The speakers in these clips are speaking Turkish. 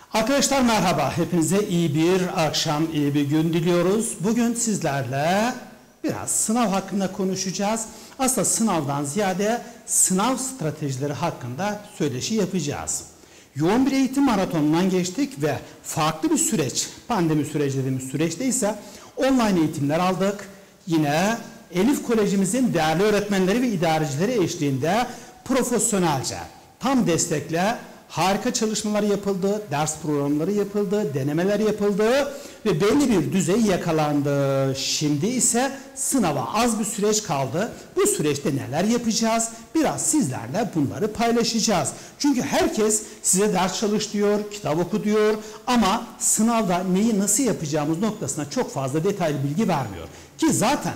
Arkadaşlar merhaba. Hepinize iyi bir akşam, iyi bir gün diliyoruz. Bugün sizlerle biraz sınav hakkında konuşacağız. Aslında sınavdan ziyade sınav stratejileri hakkında söyleşi yapacağız. Yoğun bir eğitim maratonundan geçtik ve farklı bir süreç, pandemi süreci dediğimiz süreçte ise online eğitimler aldık. Yine Elif Kolejimizin değerli öğretmenleri ve idarecileri eşliğinde profesyonelce, tam destekle harika çalışmalar yapıldı, ders programları yapıldı, denemeler yapıldı ve belli bir düzey yakalandı. Şimdi ise sınava az bir süreç kaldı. Bu süreçte neler yapacağız? Biraz sizlerle bunları paylaşacağız. Çünkü herkes size ders çalış diyor, kitap oku diyor ama sınavda neyi nasıl yapacağımız noktasına çok fazla detaylı bilgi vermiyor. Ki zaten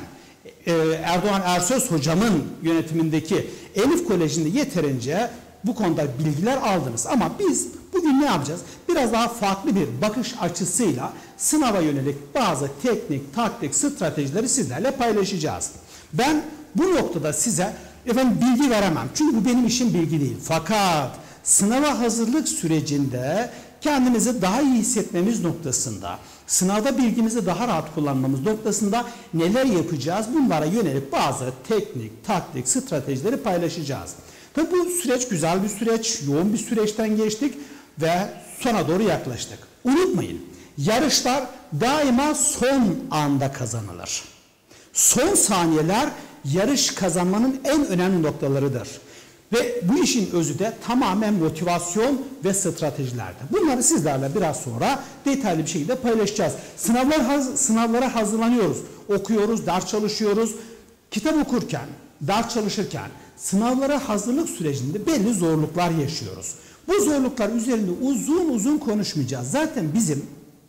Erdoğan Ersöz hocamın yönetimindeki Elif Koleji'nde yeterince bu konuda bilgiler aldınız. Ama biz bugün ne yapacağız? Biraz daha farklı bir bakış açısıyla sınava yönelik bazı teknik, taktik, stratejileri sizlerle paylaşacağız. Ben bu noktada size bilgi veremem. Çünkü bu benim işim, bilgi değil. Fakat sınava hazırlık sürecinde kendimizi daha iyi hissetmemiz noktasında, sınavda bilgimizi daha rahat kullanmamız noktasında neler yapacağız? Bunlara yönelik bazı teknik, taktik, stratejileri paylaşacağız. Tabi bu süreç güzel bir süreç, yoğun bir süreçten geçtik ve sona doğru yaklaştık. Unutmayın, yarışlar daima son anda kazanılır. Son saniyeler yarış kazanmanın en önemli noktalarıdır. Ve bu işin özü de tamamen motivasyon ve stratejilerde. Bunları sizlerle biraz sonra detaylı bir şekilde paylaşacağız. Sınavlara hazırlanıyoruz, okuyoruz, ders çalışıyoruz. Kitap okurken, ders çalışırken, sınavlara hazırlık sürecinde belli zorluklar yaşıyoruz. Bu zorluklar üzerinde uzun uzun konuşmayacağız. Zaten bizim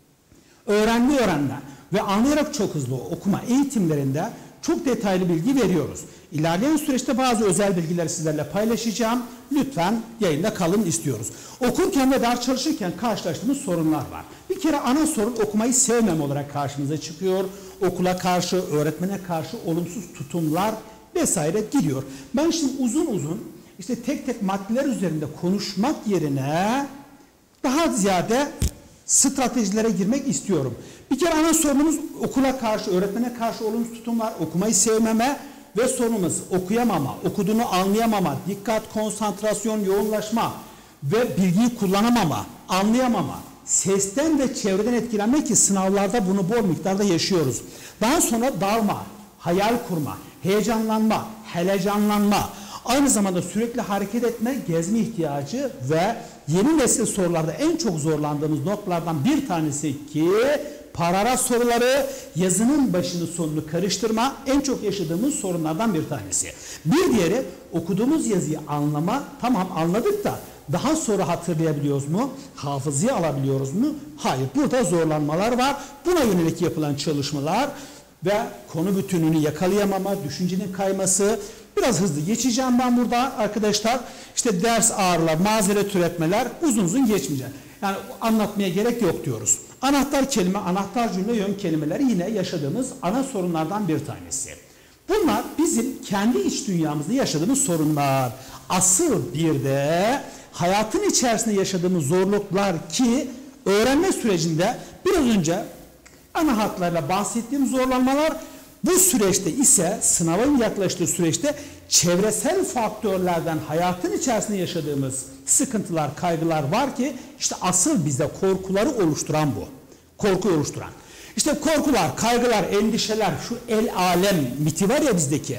öğrenme ve anlayarak çok hızlı okuma eğitimlerinde çok detaylı bilgi veriyoruz. İlerleyen süreçte bazı özel bilgileri sizlerle paylaşacağım. Lütfen yayında kalın istiyoruz. Okurken ve ders çalışırken karşılaştığımız sorunlar var. Bir kere ana sorun okumayı sevmem olarak karşımıza çıkıyor. Okula karşı, öğretmene karşı olumsuz tutumlar vesaire gidiyor. Ben şimdi uzun uzun tek tek maddeler üzerinde konuşmak yerine daha ziyade stratejilere girmek istiyorum. Bir kere ana sorunumuz okula karşı, öğretmene karşı olumsuz tutumlar, okumayı sevmeme ve sorunumuz okuyamama, okuduğunu anlayamama, dikkat, konsantrasyon, yoğunlaşma ve bilgiyi kullanamama, anlayamama, sesten ve çevreden etkilenmek ki sınavlarda bunu bol miktarda yaşıyoruz. Daha sonra dalma, hayal kurma, heyecanlanma, helecanlanma, aynı zamanda sürekli hareket etme, gezme ihtiyacı ve yeni nesil sorularda en çok zorlandığımız noktalardan bir tanesi ki paragraf soruları, yazının başını sonunu karıştırma en çok yaşadığımız sorunlardan bir tanesi. Bir diğeri okuduğumuz yazıyı anlama, tamam anladık da daha sonra hatırlayabiliyoruz mu? Hafızaya alabiliyoruz mu? Hayır, burada zorlanmalar var. Buna yönelik yapılan çalışmalar ve konu bütünlüğünü yakalayamama, düşüncenin kayması. Biraz hızlı geçeceğim ben burada arkadaşlar. Ders ağırlar, mazeret üretmeler uzun uzun geçmeyeceğim. Yani anlatmaya gerek yok diyoruz. Anahtar kelime, anahtar cümle, yön kelimeleri yine yaşadığımız ana sorunlardan bir tanesi. Bunlar bizim kendi iç dünyamızda yaşadığımız sorunlar. Asıl bir de hayatın içerisinde yaşadığımız zorluklar ki öğrenme sürecinde biraz önce ana hatlarla bahsettiğim zorlanmalar, bu süreçte ise sınavın yaklaştığı süreçte çevresel faktörlerden hayatın içerisinde yaşadığımız sıkıntılar, kaygılar var ki asıl bize korkuları oluşturan bu. Korkuyu oluşturan. Korkular, kaygılar, endişeler, şu el alem miti var ya bizdeki,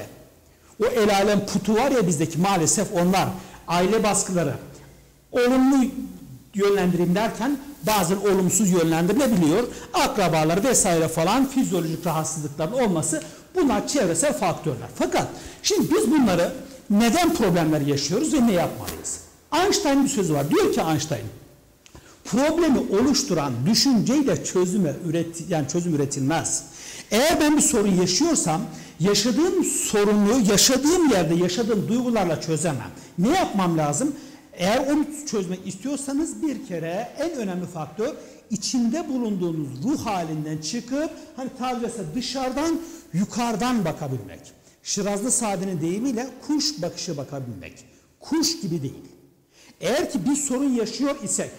o el alem putu var ya bizdeki, maalesef onlar, aile baskıları, olumlu yönlendireyim derken bazen olumsuz yönlendirilebiliyor. Akrabalar vesaire falan, fizyolojik rahatsızlıkların olması, bunlar çevresel faktörler. Fakat şimdi biz bunları neden problemler yaşıyoruz ve ne yapmalıyız? Einstein'ın bir sözü var. Diyor ki Einstein, problemi oluşturan düşünceyle çözüm üretilmez. Eğer ben bir sorun yaşıyorsam yaşadığım sorunu yaşadığım yerde yaşadığım duygularla çözemem. Ne yapmam lazım? Eğer onu çözmek istiyorsanız bir kere en önemli faktör içinde bulunduğunuz ruh halinden çıkıp tabirse dışarıdan yukarıdan bakabilmek. Şirazlı Sadi'nin deyimiyle kuş bakışı bakabilmek. Kuş gibi değil. Eğer ki bir sorun yaşıyor isek,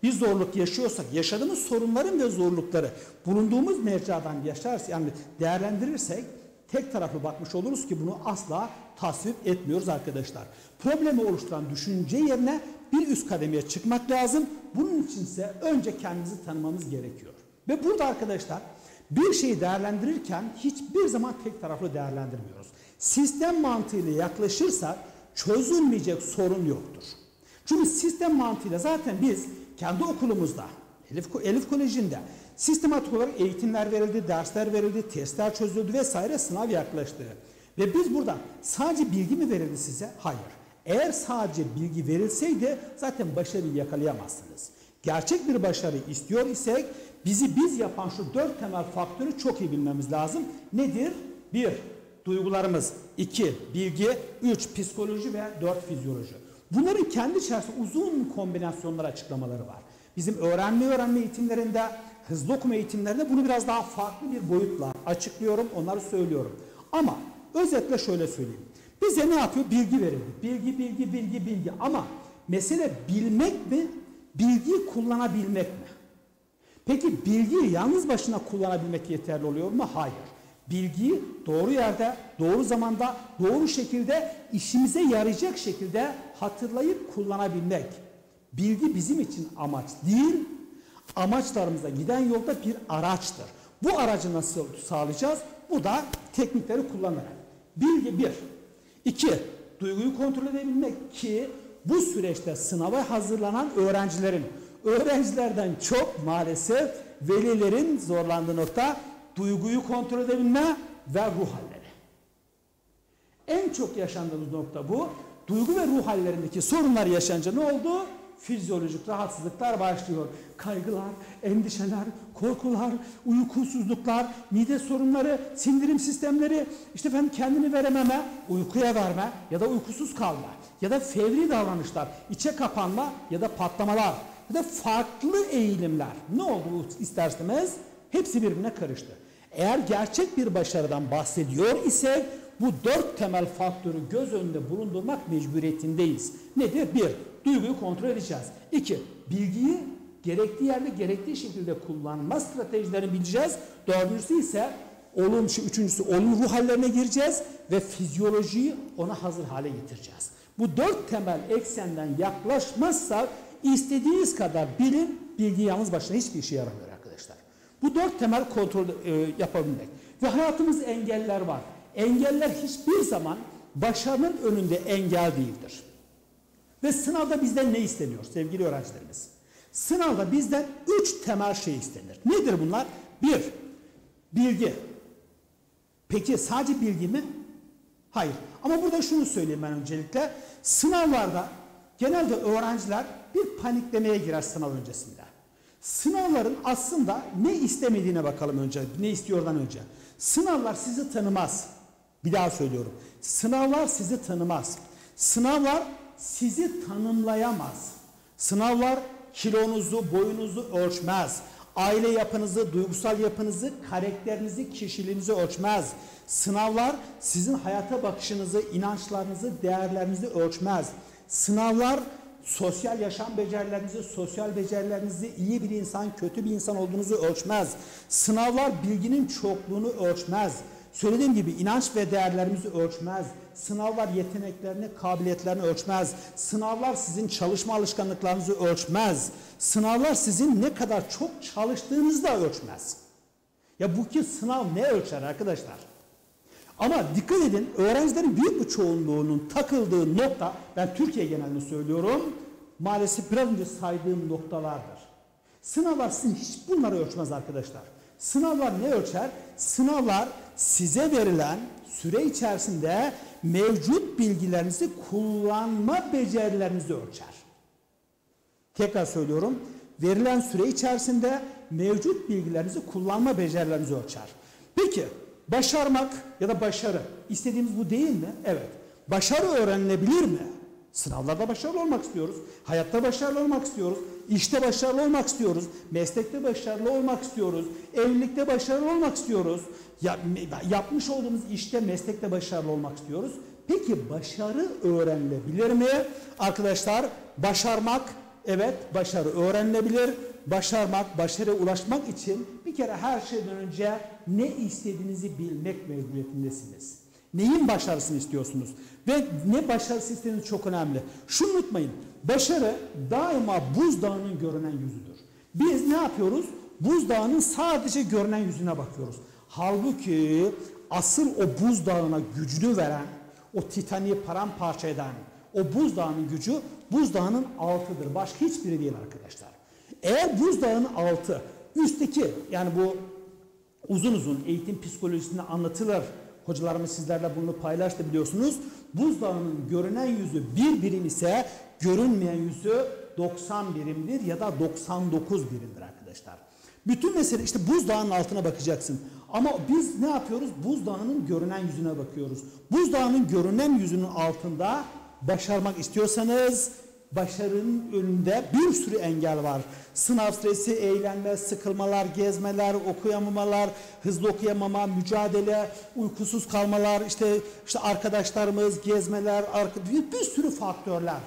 bir zorluk yaşıyorsak, yaşadığımız sorunların ve zorlukları bulunduğumuz mecradan yaşarsak, yani değerlendirirsek tek taraflı bakmış oluruz ki bunu asla tasvip etmiyoruz arkadaşlar. Problemi oluşturan düşünce yerine bir üst kademeye çıkmak lazım. Bunun için ise önce kendimizi tanımamız gerekiyor. Ve burada arkadaşlar bir şeyi değerlendirirken hiçbir zaman tek taraflı değerlendirmiyoruz. Sistem mantığıyla yaklaşırsak çözülmeyecek sorun yoktur. Çünkü sistem mantığıyla zaten biz kendi okulumuzda, Elif Koleji'nde sistematik olarak eğitimler verildi, dersler verildi, testler çözüldü vesaire, sınav yaklaştı. Ve biz burada sadece bilgi mi verildi size? Hayır. Eğer sadece bilgi verilseydi zaten başarıyı yakalayamazsınız. Gerçek bir başarı istiyor isek bizi biz yapan şu 4 temel faktörü çok iyi bilmemiz lazım. Nedir? 1. Duygularımız. 2. Bilgi. 3. Psikoloji ve 4. Fizyoloji. Bunların kendi içerisinde uzun kombinasyonlar, açıklamaları var. Bizim öğrenme eğitimlerinde, hızlı okuma eğitimlerinde bunu biraz daha farklı bir boyutla açıklıyorum, onları söylüyorum. Ama özetle şöyle söyleyeyim. Bize ne yapıyor? Bilgi verildi. Bilgi. Ama mesele bilmek mi, bilgiyi kullanabilmek mi? Peki bilgiyi yalnız başına kullanabilmek yeterli oluyor mu? Hayır. Bilgiyi doğru yerde, doğru zamanda, doğru şekilde, işimize yarayacak şekilde hatırlayıp kullanabilmek. Bilgi bizim için amaç değil, amaçlarımıza giden yolda bir araçtır. Bu aracı nasıl sağlayacağız? Bu da teknikleri kullanarak. Bilgi 1. 2. Duyguyu kontrol edebilmek ki bu süreçte sınava hazırlanan öğrencilerden çok maalesef velilerin zorlandığı nokta duyguyu kontrol edebilme ve ruh halleri. En çok yaşandığımız nokta bu. Duygu ve ruh hallerindeki sorunlar yaşanınca ne oldu? Fizyolojik rahatsızlıklar başlıyor. Kaygılar, endişeler, korkular, uykusuzluklar, mide sorunları, sindirim sistemleri, işte efendim kendini verememe, uykuya verme ya da uykusuz kalma ya da fevri davranışlar, içe kapanma ya da patlamalar ya da farklı eğilimler. Ne oldu bu ister istemez? Hepsi birbirine karıştı. Eğer gerçek bir başarıdan bahsediyor isek bu 4 temel faktörü göz önünde bulundurmak mecburiyetindeyiz. Nedir? 1. Duyguyu kontrol edeceğiz. 2. Bilgiyi gerektiği yerde gerektiği şekilde kullanma stratejilerini bileceğiz. 4.'sü ise üçüncüsü olumlu ruh hallerine gireceğiz ve fizyolojiyi ona hazır hale getireceğiz. Bu 4 temel eksenden yaklaşmazsak istediğiniz kadar bilin, bilgi yalnız başına hiçbir işe yaramıyor arkadaşlar. Bu 4 temel kontrol yapabilmek. Ve hayatımızda engeller var. Engeller hiçbir zaman başarının önünde engel değildir. Ve sınavda bizden ne isteniyor sevgili öğrencilerimiz? Sınavda bizden 3 temel şey istenir. Nedir bunlar? 1. Bilgi. Peki sadece bilgi mi? Hayır. Ama burada şunu söyleyeyim ben öncelikle. Sınavlarda genelde öğrenciler bir paniklemeye girer sınav öncesinde. Sınavların aslında ne istemediğine bakalım önce. Ne istiyordan önce. Sınavlar sizi tanımaz. Bir daha söylüyorum. Sınavlar sizi tanımaz. Sınavlar sizi tanımlayamaz. Sınavlar kilonuzu, boyunuzu ölçmez. Aile yapınızı, duygusal yapınızı, karakterinizi, kişiliğinizi ölçmez. Sınavlar sizin hayata bakışınızı, inançlarınızı, değerlerinizi ölçmez. Sınavlar sosyal yaşam becerilerinizi, sosyal becerilerinizi, iyi bir insan, kötü bir insan olduğunuzu ölçmez. Sınavlar bilginin çokluğunu ölçmez. Söylediğim gibi inanç ve değerlerimizi ölçmez. Sınavlar yeteneklerini, kabiliyetlerini ölçmez. Sınavlar sizin çalışma alışkanlıklarınızı ölçmez. Sınavlar sizin ne kadar çok çalıştığınızı da ölçmez. Ya bu ki sınav ne ölçer arkadaşlar? Ama dikkat edin, öğrencilerin büyük bir çoğunluğunun takıldığı nokta, ben Türkiye genelini söylüyorum, maalesef biraz önce saydığım noktalardır. Sınavlar sizin hiç bunları ölçmez arkadaşlar. Sınavlar ne ölçer? Sınavlar size verilen süre içerisinde mevcut bilgilerinizi kullanma becerilerinizi ölçer. Tekrar söylüyorum, verilen süre içerisinde mevcut bilgilerinizi kullanma becerilerinizi ölçer. Peki, başarmak ya da başarı istediğimiz bu değil mi? Evet. Başarı öğrenilebilir mi? Sınavlarda başarılı olmak istiyoruz. Hayatta başarılı olmak istiyoruz. İşte başarılı olmak istiyoruz. Meslekte başarılı olmak istiyoruz. Evlilikte başarılı olmak istiyoruz. Yapmış olduğumuz işte, meslekte başarılı olmak istiyoruz. Peki başarı öğrenilebilir mi? Arkadaşlar, başarmak Evet, başarı öğrenilebilir. Başarmak, başarıya ulaşmak için bir kere her şeyden önce ne istediğinizi bilmek mecburiyetindesiniz. Neyin başarısını istiyorsunuz? Ve ne başarısı istediğiniz çok önemli. Şunu unutmayın, başarı daima buzdağının görünen yüzüdür. Biz ne yapıyoruz? Buzdağının sadece görünen yüzüne bakıyoruz. Halbuki asıl o buzdağına gücünü veren, o Titanik'i paramparça eden, o buzdağının gücü buzdağının altıdır. Başka hiçbiri değil arkadaşlar. Eğer buzdağının altı, üstteki, yani bu uzun uzun eğitim psikolojisinde anlatılır. Hocalarımız sizlerle bunu paylaştı biliyorsunuz. Buzdağının görünen yüzü 1 birim ise görünmeyen yüzü 90 birimdir ya da 99 birimdir arkadaşlar. Bütün mesele işte buzdağının altına bakacaksın. Ama biz ne yapıyoruz? Buzdağının görünen yüzüne bakıyoruz. Buzdağının görünen yüzünün altında başarmak istiyorsanız başarının önünde bir sürü engel var. Sınav stresi, eğlenme, sıkılmalar, gezmeler, okuyamamalar, hızlı okuyamama, mücadele, uykusuz kalmalar, işte arkadaşlarımız, gezmeler, bir sürü faktörler.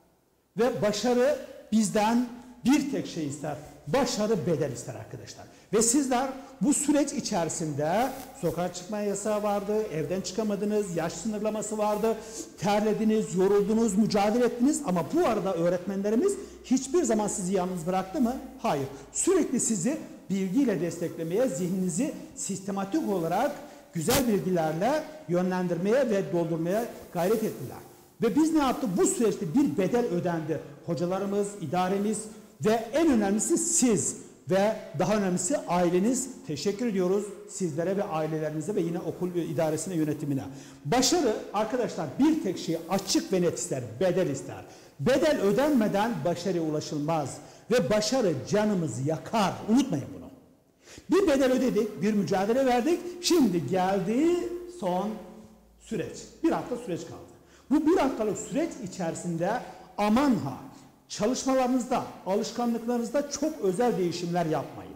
Ve başarı bizden bir tek şey ister. Başarı bedel ister arkadaşlar. Ve sizler bu süreç içerisinde sokağa çıkmaya yasağı vardı, evden çıkamadınız, yaş sınırlaması vardı, terlediniz, yoruldunuz, mücadele ettiniz ama bu arada öğretmenlerimiz hiçbir zaman sizi yalnız bıraktı mı? Hayır. Sürekli sizi bilgiyle desteklemeye, zihninizi sistematik olarak güzel bilgilerle yönlendirmeye ve doldurmaya gayret ettiler. Ve biz ne yaptık? Bu süreçte bir bedel ödendi. Hocalarımız, idaremiz ve en önemlisi siz ve daha önemlisi aileniz. Teşekkür ediyoruz sizlere ve ailelerinize ve yine okul idaresine, yönetimine. Başarı arkadaşlar bir tek şey açık ve net ister, bedel ister. Bedel ödenmeden başarıya ulaşılmaz ve başarı canımızı yakar. Unutmayın bunu. Bir bedel ödedik, bir mücadele verdik. Şimdi geldi son süreç. Bir hafta süreç kaldı. Bu bir haftalık süreç içerisinde aman ha, çalışmalarınızda, alışkanlıklarınızda çok özel değişimler yapmayın.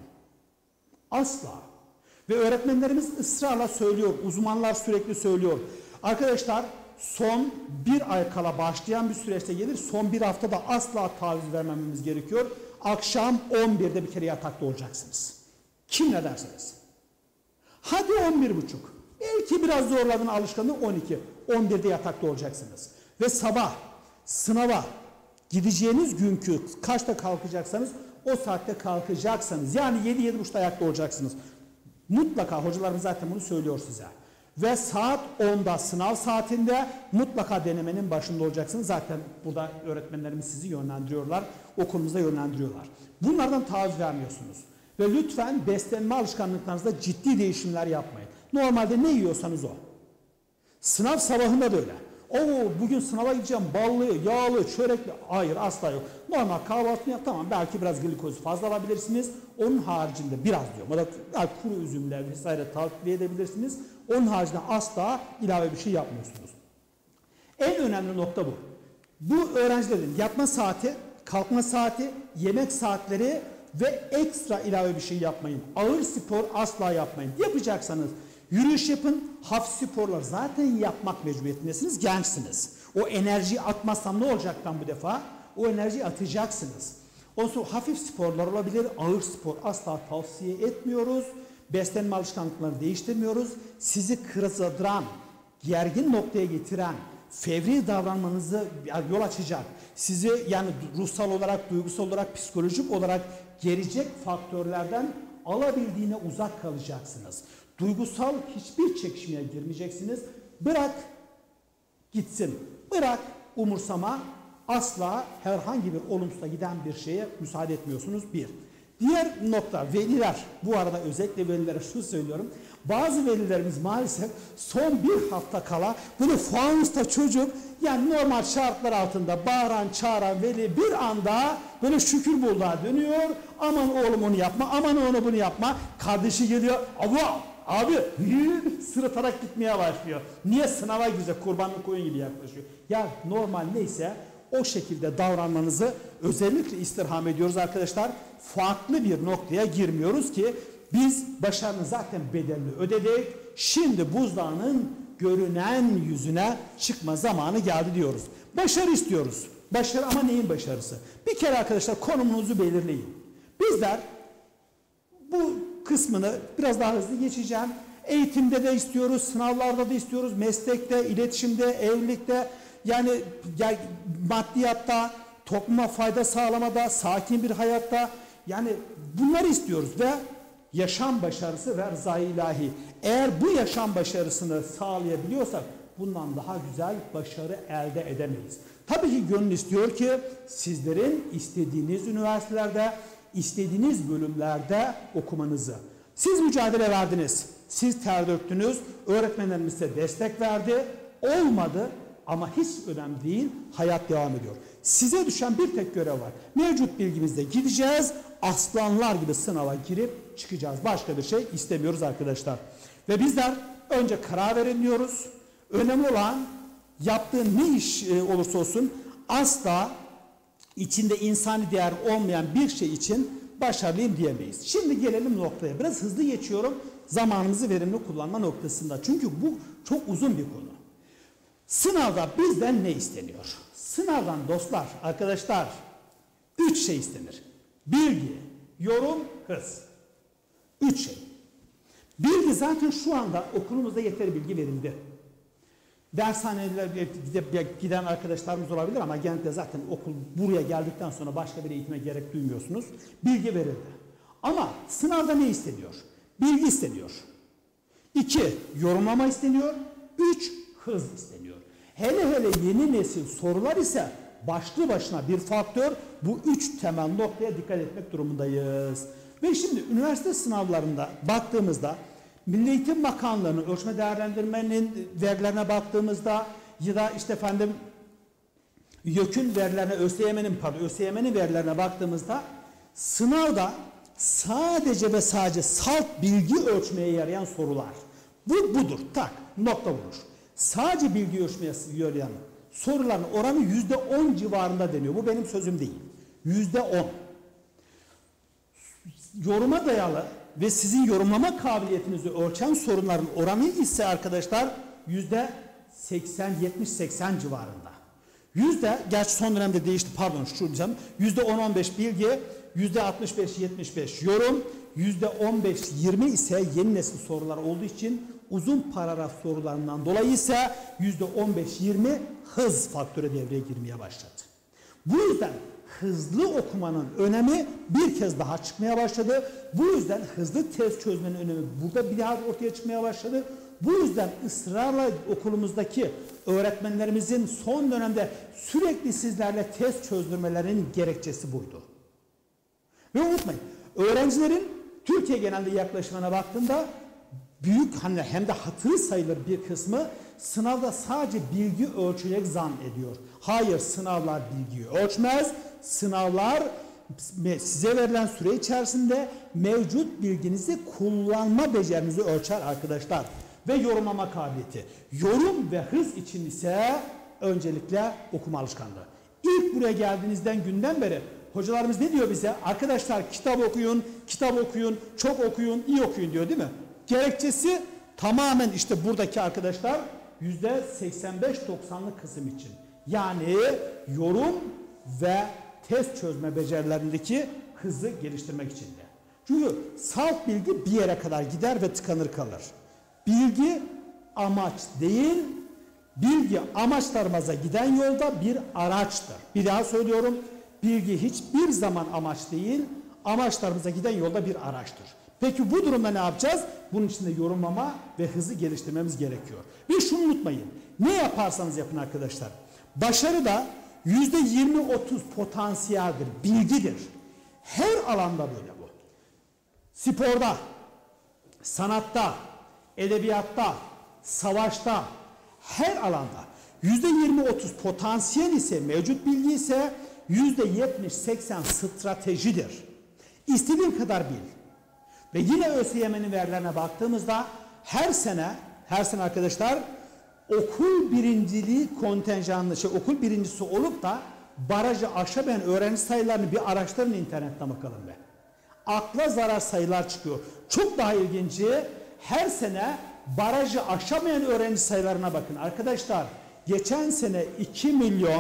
Asla. Ve öğretmenlerimiz ısrarla söylüyor, uzmanlar sürekli söylüyor. Arkadaşlar son bir ay kala başlayan bir süreçte gelir, son bir haftada asla taviz vermememiz gerekiyor. Akşam 11'de bir kere yatakta olacaksınız. Kim ne derseniz. Hadi 11.30. Belki biraz zorladın alışkanlığı 12. 11'de yatakta olacaksınız. Ve sabah sınava gideceğiniz günkü kaçta kalkacaksanız o saatte kalkacaksınız. Yani 7-7.30'da ayakta olacaksınız. Mutlaka hocalarımız zaten bunu söylüyor size. Ve saat 10'da sınav saatinde mutlaka denemenin başında olacaksınız. Zaten burada öğretmenlerimiz sizi yönlendiriyorlar. Okulumuzda yönlendiriyorlar. Bunlardan taviz vermiyorsunuz. Ve lütfen beslenme alışkanlıklarınızda ciddi değişimler yapmayın. Normalde ne yiyorsanız o. Sınav sabahında da öyle. Bugün sınava gideceğim, ballı, yağlı, çörekli. Hayır, asla yok. Normal kahvaltı yap, tamam, belki biraz glikoz fazla alabilirsiniz. Onun haricinde biraz diyorum. O da kuru üzümler vesaire takviye edebilirsiniz. Onun haricinde asla ilave bir şey yapmıyorsunuz. En önemli nokta bu. Bu öğrencilerin yatma saati, kalkma saati, yemek saatleri ve ekstra ilave bir şey yapmayın. Ağır spor asla yapmayın. Yapacaksanız yürüyüş yapın, hafif sporlar zaten yapmak mecburiyetindesiniz, gençsiniz. O enerjiyi atmazsam ne olacaktan bu defa? O enerjiyi atacaksınız. Ondan sonra hafif sporlar olabilir, ağır spor asla tavsiye etmiyoruz. Beslenme alışkanlıklarını değiştirmiyoruz. Sizi kırıldıran, gergin noktaya getiren, fevri davranmanızı yol açacak, sizi yani ruhsal olarak, duygusal olarak, psikolojik olarak gerecek faktörlerden alabildiğine uzak kalacaksınız. Duygusal hiçbir çekişmeye girmeyeceksiniz. Bırak gitsin. Bırak umursama. Asla herhangi bir olumsuza giden bir şeye müsaade etmiyorsunuz. Bir. Diğer nokta veliler. Bu arada özellikle velilere şunu söylüyorum. Bazı velilerimiz maalesef son bir hafta kala bunu fanusta çocuk, yani normal şartlar altında bağıran çağıran veli bir anda böyle şükür buldağa dönüyor. Aman oğlum onu yapma, aman onu bunu yapma. Kardeşi geliyor. Abi sırıtarak gitmeye başlıyor. Niye? Sınava girecek, kurbanlık koyun gibi yaklaşıyor. Ya normal neyse o şekilde davranmanızı özellikle istirham ediyoruz arkadaşlar. Farklı bir noktaya girmiyoruz ki biz başarının zaten bedelini ödedik. Şimdi buzdağının görünen yüzüne çıkma zamanı geldi diyoruz. Başarı istiyoruz. Başarı ama neyin başarısı? Bir kere arkadaşlar konumunuzu belirleyin. Bizler bu kısmını biraz daha hızlı geçeceğim. Eğitimde de istiyoruz, sınavlarda da istiyoruz, meslekte, iletişimde, evlilikte, yani maddiyatta, topluma fayda sağlamada, sakin bir hayatta, yani bunları istiyoruz ve yaşam başarısı ve rızayı ilahi. Eğer bu yaşam başarısını sağlayabiliyorsak bundan daha güzel başarı elde edemeyiz. Tabii ki gönül istiyor ki sizlerin istediğiniz üniversitelerde, istediğiniz bölümlerde okumanızı. Siz mücadele verdiniz, siz ter döktünüz, öğretmenlerimiz size destek verdi, olmadı ama hiç önemli değil, hayat devam ediyor. Size düşen bir tek görev var. Mevcut bilgimizle gideceğiz, aslanlar gibi sınava girip çıkacağız. Başka bir şey istemiyoruz arkadaşlar. Ve bizler önce karar verin diyoruz. Önemli olan yaptığın ne iş olursa olsun asla içinde insani değer olmayan bir şey için başarılıyım diyemeyiz. Şimdi gelelim noktaya. Biraz hızlı geçiyorum zamanımızı verimli kullanma noktasında. Çünkü bu çok uzun bir konu. Sınavda bizden ne isteniyor? Sınavdan dostlar, arkadaşlar 3 şey istenir. Bilgi, yorum, hız. 3 şey. Bilgi zaten şu anda okulumuzda yeteri bilgi verildi. Dershanelere giden arkadaşlarımız olabilir ama genelde zaten okul buraya geldikten sonra başka bir eğitime gerek duymuyorsunuz. Bilgi verildi. Ama sınavda ne isteniyor? Bilgi isteniyor. 2. Yorumlama isteniyor. 3. Hız isteniyor. Hele hele yeni nesil sorular ise başlı başına bir faktör. Bu 3 temel noktaya dikkat etmek durumundayız. Ve şimdi üniversite sınavlarında baktığımızda Milli Eğitim Bakanlığı'nın ölçme değerlendirmenin verilerine baktığımızda ya da işte efendim YÖK'ün verilerine, ÖSYM'nin verilerine baktığımızda sınavda sadece ve sadece salt bilgi ölçmeye yarayan sorular. Bu budur. Tak. Nokta vurur. Sadece bilgi ölçmeye yarayan soruların oranı %10 civarında deniyor. Bu benim sözüm değil. %10. Yoruma dayalı ve sizin yorumlama kabiliyetinizi ölçen sorunların oranı ise arkadaşlar %80-70-80 civarında. Gerçi son dönemde değişti, pardon şu diyeceğim, %10-15 bilgi, %65-75 yorum, %15-20 ise yeni nesil sorular olduğu için uzun paragraf sorularından dolayı ise %15-20 hız faktörü devreye girmeye başladı. Bu yüzden hızlı okumanın önemi bir kez daha çıkmaya başladı. Bu yüzden hızlı test çözmenin önemi burada bir daha ortaya çıkmaya başladı. Bu yüzden ısrarla okulumuzdaki öğretmenlerimizin son dönemde sürekli sizlerle test çözdürmelerinin gerekçesi buydu. Ve unutmayın, öğrencilerin Türkiye genelde yaklaşımına baktığında büyük hem de hatırı sayılır bir kısmı sınavda sadece bilgi ölçülerek zannediyor. Hayır, sınavlar bilgiyi ölçmez. Sınavlar size verilen süre içerisinde mevcut bilginizi kullanma becerinizi ölçer arkadaşlar. Ve yorumlama kabiliyeti. Yorum ve hız için ise öncelikle okuma alışkanlığı. İlk buraya geldiğinizden günden beri hocalarımız ne diyor bize? Arkadaşlar kitap okuyun, çok okuyun, iyi okuyun diyor değil mi? Gerekçesi tamamen işte buradaki arkadaşlar %85-90'lık kısım için. Yani yorum ve test çözme becerilerindeki hızı geliştirmek için de. Çünkü salt bilgi bir yere kadar gider ve tıkanır kalır. Bilgi amaç değil, bilgi amaçlarımıza giden yolda bir araçtır. Bir daha söylüyorum, bilgi hiçbir zaman amaç değil, amaçlarımıza giden yolda bir araçtır. Peki bu durumda ne yapacağız? Bunun için de yorumlama ve hızı geliştirmemiz gerekiyor. Ve şunu unutmayın, ne yaparsanız yapın arkadaşlar, başarı da %20-30 potansiyeldir, bilgidir. Her alanda böyle bu. Sporda, sanatta, edebiyatta, savaşta, her alanda %20-30 potansiyel ise, mevcut bilgi ise %70-80 stratejidir. İstediğin kadar bil. Ve yine ÖSYM'nin verilerine baktığımızda her sene arkadaşlar okul birinciliği kontenjanlı okul birincisi olup da barajı aşamayan öğrenci sayılarını bir araştırın, internetten bakalım be. Akla zarar sayılar çıkıyor. Çok daha ilginci, her sene barajı aşamayan öğrenci sayılarına bakın. Arkadaşlar geçen sene 2 milyon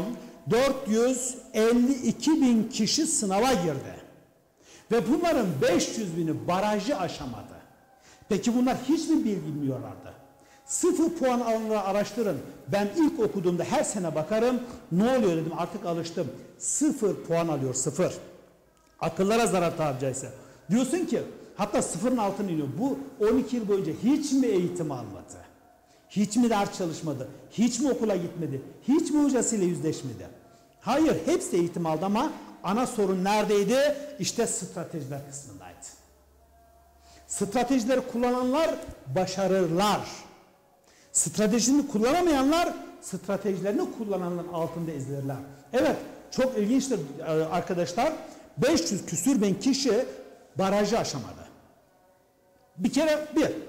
452.000 kişi sınava girdi. Ve bunların 500.000'i barajı aşamadı. Peki bunlar hiç mi bilmiyorlardı? 0 puan alanları araştırın. Ben ilk okuduğumda her sene bakarım. Ne oluyor dedim, artık alıştım. 0 puan alıyor, 0. Akıllara zarar tabiri caizse. Diyorsun ki hatta 0'ın altına iniyor. Bu 12 yıl boyunca hiç mi eğitim almadı? Hiç mi ders çalışmadı? Hiç mi okula gitmedi? Hiç mi hocasıyla yüzleşmedi? Hayır, hepsi eğitim aldı ama ana sorun neredeydi? İşte stratejiler kısmındaydı. Stratejileri kullananlar başarırlar. Stratejini kullanamayanlar stratejilerini kullananların altında ezilirler. Evet, çok ilginçtir arkadaşlar. 500 küsür bin kişi barajı aşamadı. Bir kere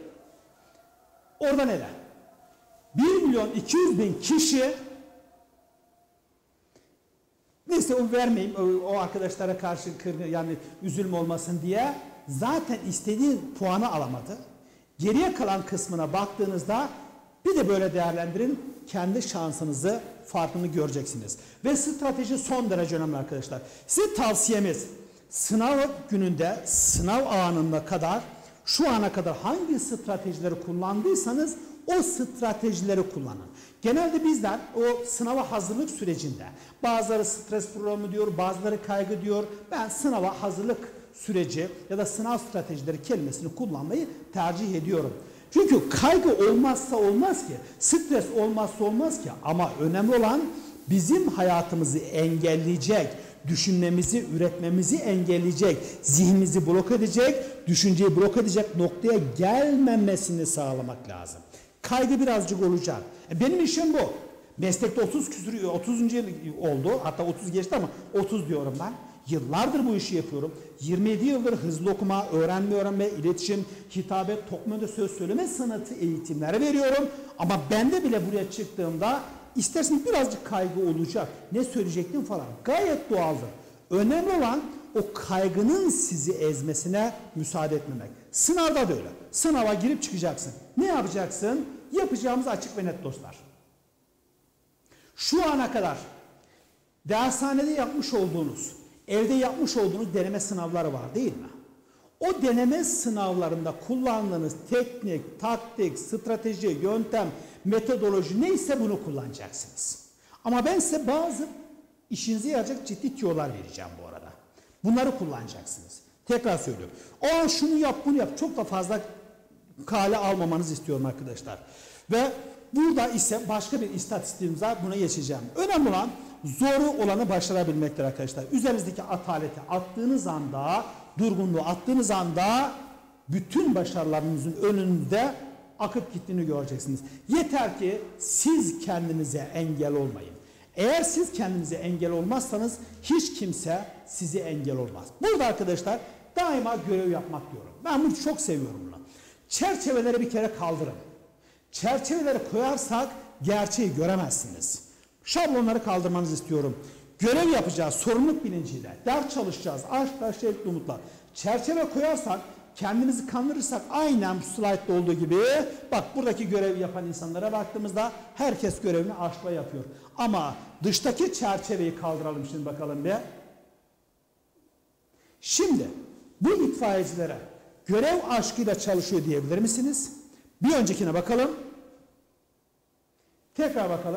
orada neler? 1.200.000 kişi, neyse o vermeyeyim, o arkadaşlara karşı yani üzülme olmasın diye, zaten istediği puanı alamadı. Geriye kalan kısmına baktığınızda bir de böyle değerlendirin, kendi şansınızı, farkını göreceksiniz. Ve strateji son derece önemli arkadaşlar. Size tavsiyemiz, sınav gününde, sınav anına kadar, şu ana kadar hangi stratejileri kullandıysanız o stratejileri kullanın. Genelde bizler o sınava hazırlık sürecinde, bazıları stres programı diyor, bazıları kaygı diyor. Ben sınava hazırlık süreci ya da sınav stratejileri kelimesini kullanmayı tercih ediyorum. Çünkü kaygı olmazsa olmaz ki, stres olmazsa olmaz ki, ama önemli olan bizim hayatımızı engelleyecek, düşünmemizi, üretmemizi engelleyecek, zihnimizi blok edecek, düşünceyi blok edecek noktaya gelmemesini sağlamak lazım. Kaygı birazcık olacak. Benim işim bu. Meslekte 30 yıl oldu, hatta 30 geçti ama 30 diyorum ben. Yıllardır bu işi yapıyorum. 27 yıldır hızlı okuma, öğrenme, iletişim, hitabet, tokmada söz söyleme sanatı eğitimleri veriyorum. Ama ben de bile buraya çıktığımda istersen birazcık kaygı olacak. Ne söyleyecektim falan. Gayet doğaldır. Önemli olan o kaygının sizi ezmesine müsaade etmemek. Sınavda da öyle. Sınava girip çıkacaksın. Ne yapacaksın? Yapacağımız açık ve net dostlar. Şu ana kadar dershanede yapmış olduğunuz, evde yapmış olduğunuz deneme sınavları var değil mi? O deneme sınavlarında kullandığınız teknik, taktik, strateji, yöntem, metodoloji neyse bunu kullanacaksınız. Ama ben size bazı işinize yarayacak ciddi tüyolar vereceğim bu arada. Bunları kullanacaksınız. Tekrar söylüyorum. O an şunu yap, bunu yap. Çok da fazla kale almamanızı istiyorum arkadaşlar. Ve burada ise başka bir istatistiğimiz var. Buna geçeceğim. Önemli olan zoru olanı başarabilmektir arkadaşlar. Üzerinizdeki ataleti attığınız anda, durgunluğu attığınız anda bütün başarılarınızın önünde akıp gittiğini göreceksiniz. Yeter ki siz kendinize engel olmayın. Eğer siz kendinize engel olmazsanız hiç kimse size engel olmaz. Burada arkadaşlar daima görev yapmak diyorum. Ben bunu çok seviyorum bunu. Çerçeveleri bir kere kaldırın. Çerçeveleri koyarsak gerçeği göremezsiniz. Şablonları kaldırmanızı istiyorum. Görev yapacağız sorumluluk bilinciyle. Ders çalışacağız. Aşklar, şevkli umutlar. Çerçeve koyarsak, kendimizi kandırırsak aynen bu slaytta olduğu gibi, bak buradaki görevi yapan insanlara baktığımızda herkes görevini aşkla yapıyor. Ama dıştaki çerçeveyi kaldıralım şimdi bakalım bir. Şimdi bu itfaiyecilere görev aşkıyla çalışıyor diyebilir misiniz? Bir öncekine bakalım. Tekrar bakalım.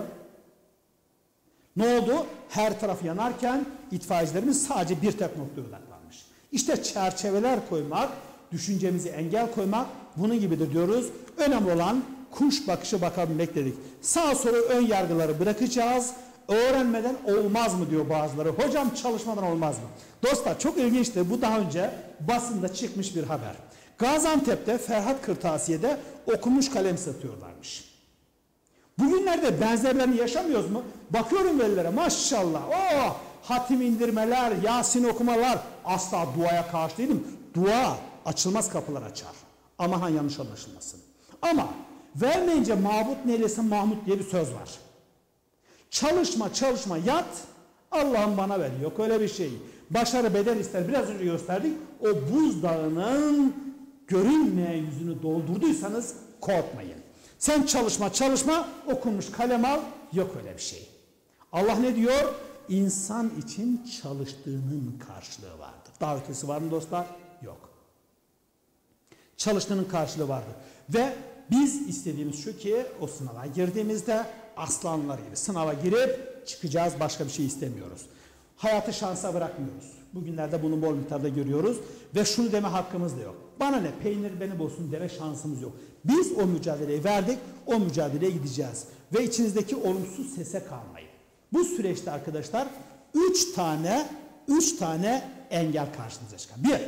Ne oldu? Her taraf yanarken itfaiyecilerimiz sadece bir tek noktaya odaklanmış. İşte çerçeveler koymak, düşüncemizi engel koymak, bunun gibi de diyoruz. Önemli olan kuş bakışı bakabilmek dedik. Sağ soru ön yargıları bırakacağız. Öğrenmeden olmaz mı diyor bazıları. Hocam çalışmadan olmaz mı? Dostlar çok ilginçtir. Bu daha önce basında çıkmış bir haber. Gaziantep'te Ferhat Kırtasiye'de okunmuş kalem satıyorlarmış. Bugünlerde benzerlerini yaşamıyoruz mu? Bakıyorum velilere maşallah. Oh, hatim indirmeler, Yasin okumalar. Asla duaya karşı değilim. Dua açılmaz kapılar açar. Aman ha yanlış anlaşılmasın. Ama vermeyince mabut neylesin Mahmut diye bir söz var. Çalışma yat. Allah'ım bana ver. Yok öyle bir şey. Başarı bedel ister. Biraz önce gösterdik. O buzdağının görünmeyen yüzünü doldurduysanız korkmayın. Sen çalışma, okunmuş kalem al. Yok öyle bir şey. Allah ne diyor? insan için çalıştığının karşılığı vardır. Daha ötesi var mı dostlar? Yok. Çalıştığının karşılığı vardır. Ve biz istediğimiz şu ki o sınava girdiğimizde aslanlar gibi sınava girip çıkacağız, başka bir şey istemiyoruz. Hayatı şansa bırakmıyoruz. Bugünlerde bunu bol miktarda görüyoruz ve şunu deme hakkımız da yok. Bana ne, peynir beni bozsun deme şansımız yok. Biz o mücadeleyi verdik, o mücadeleye gideceğiz. Ve içinizdeki olumsuz sese kalmayın. Bu süreçte arkadaşlar 3 tane engel karşınıza çıkar. 1.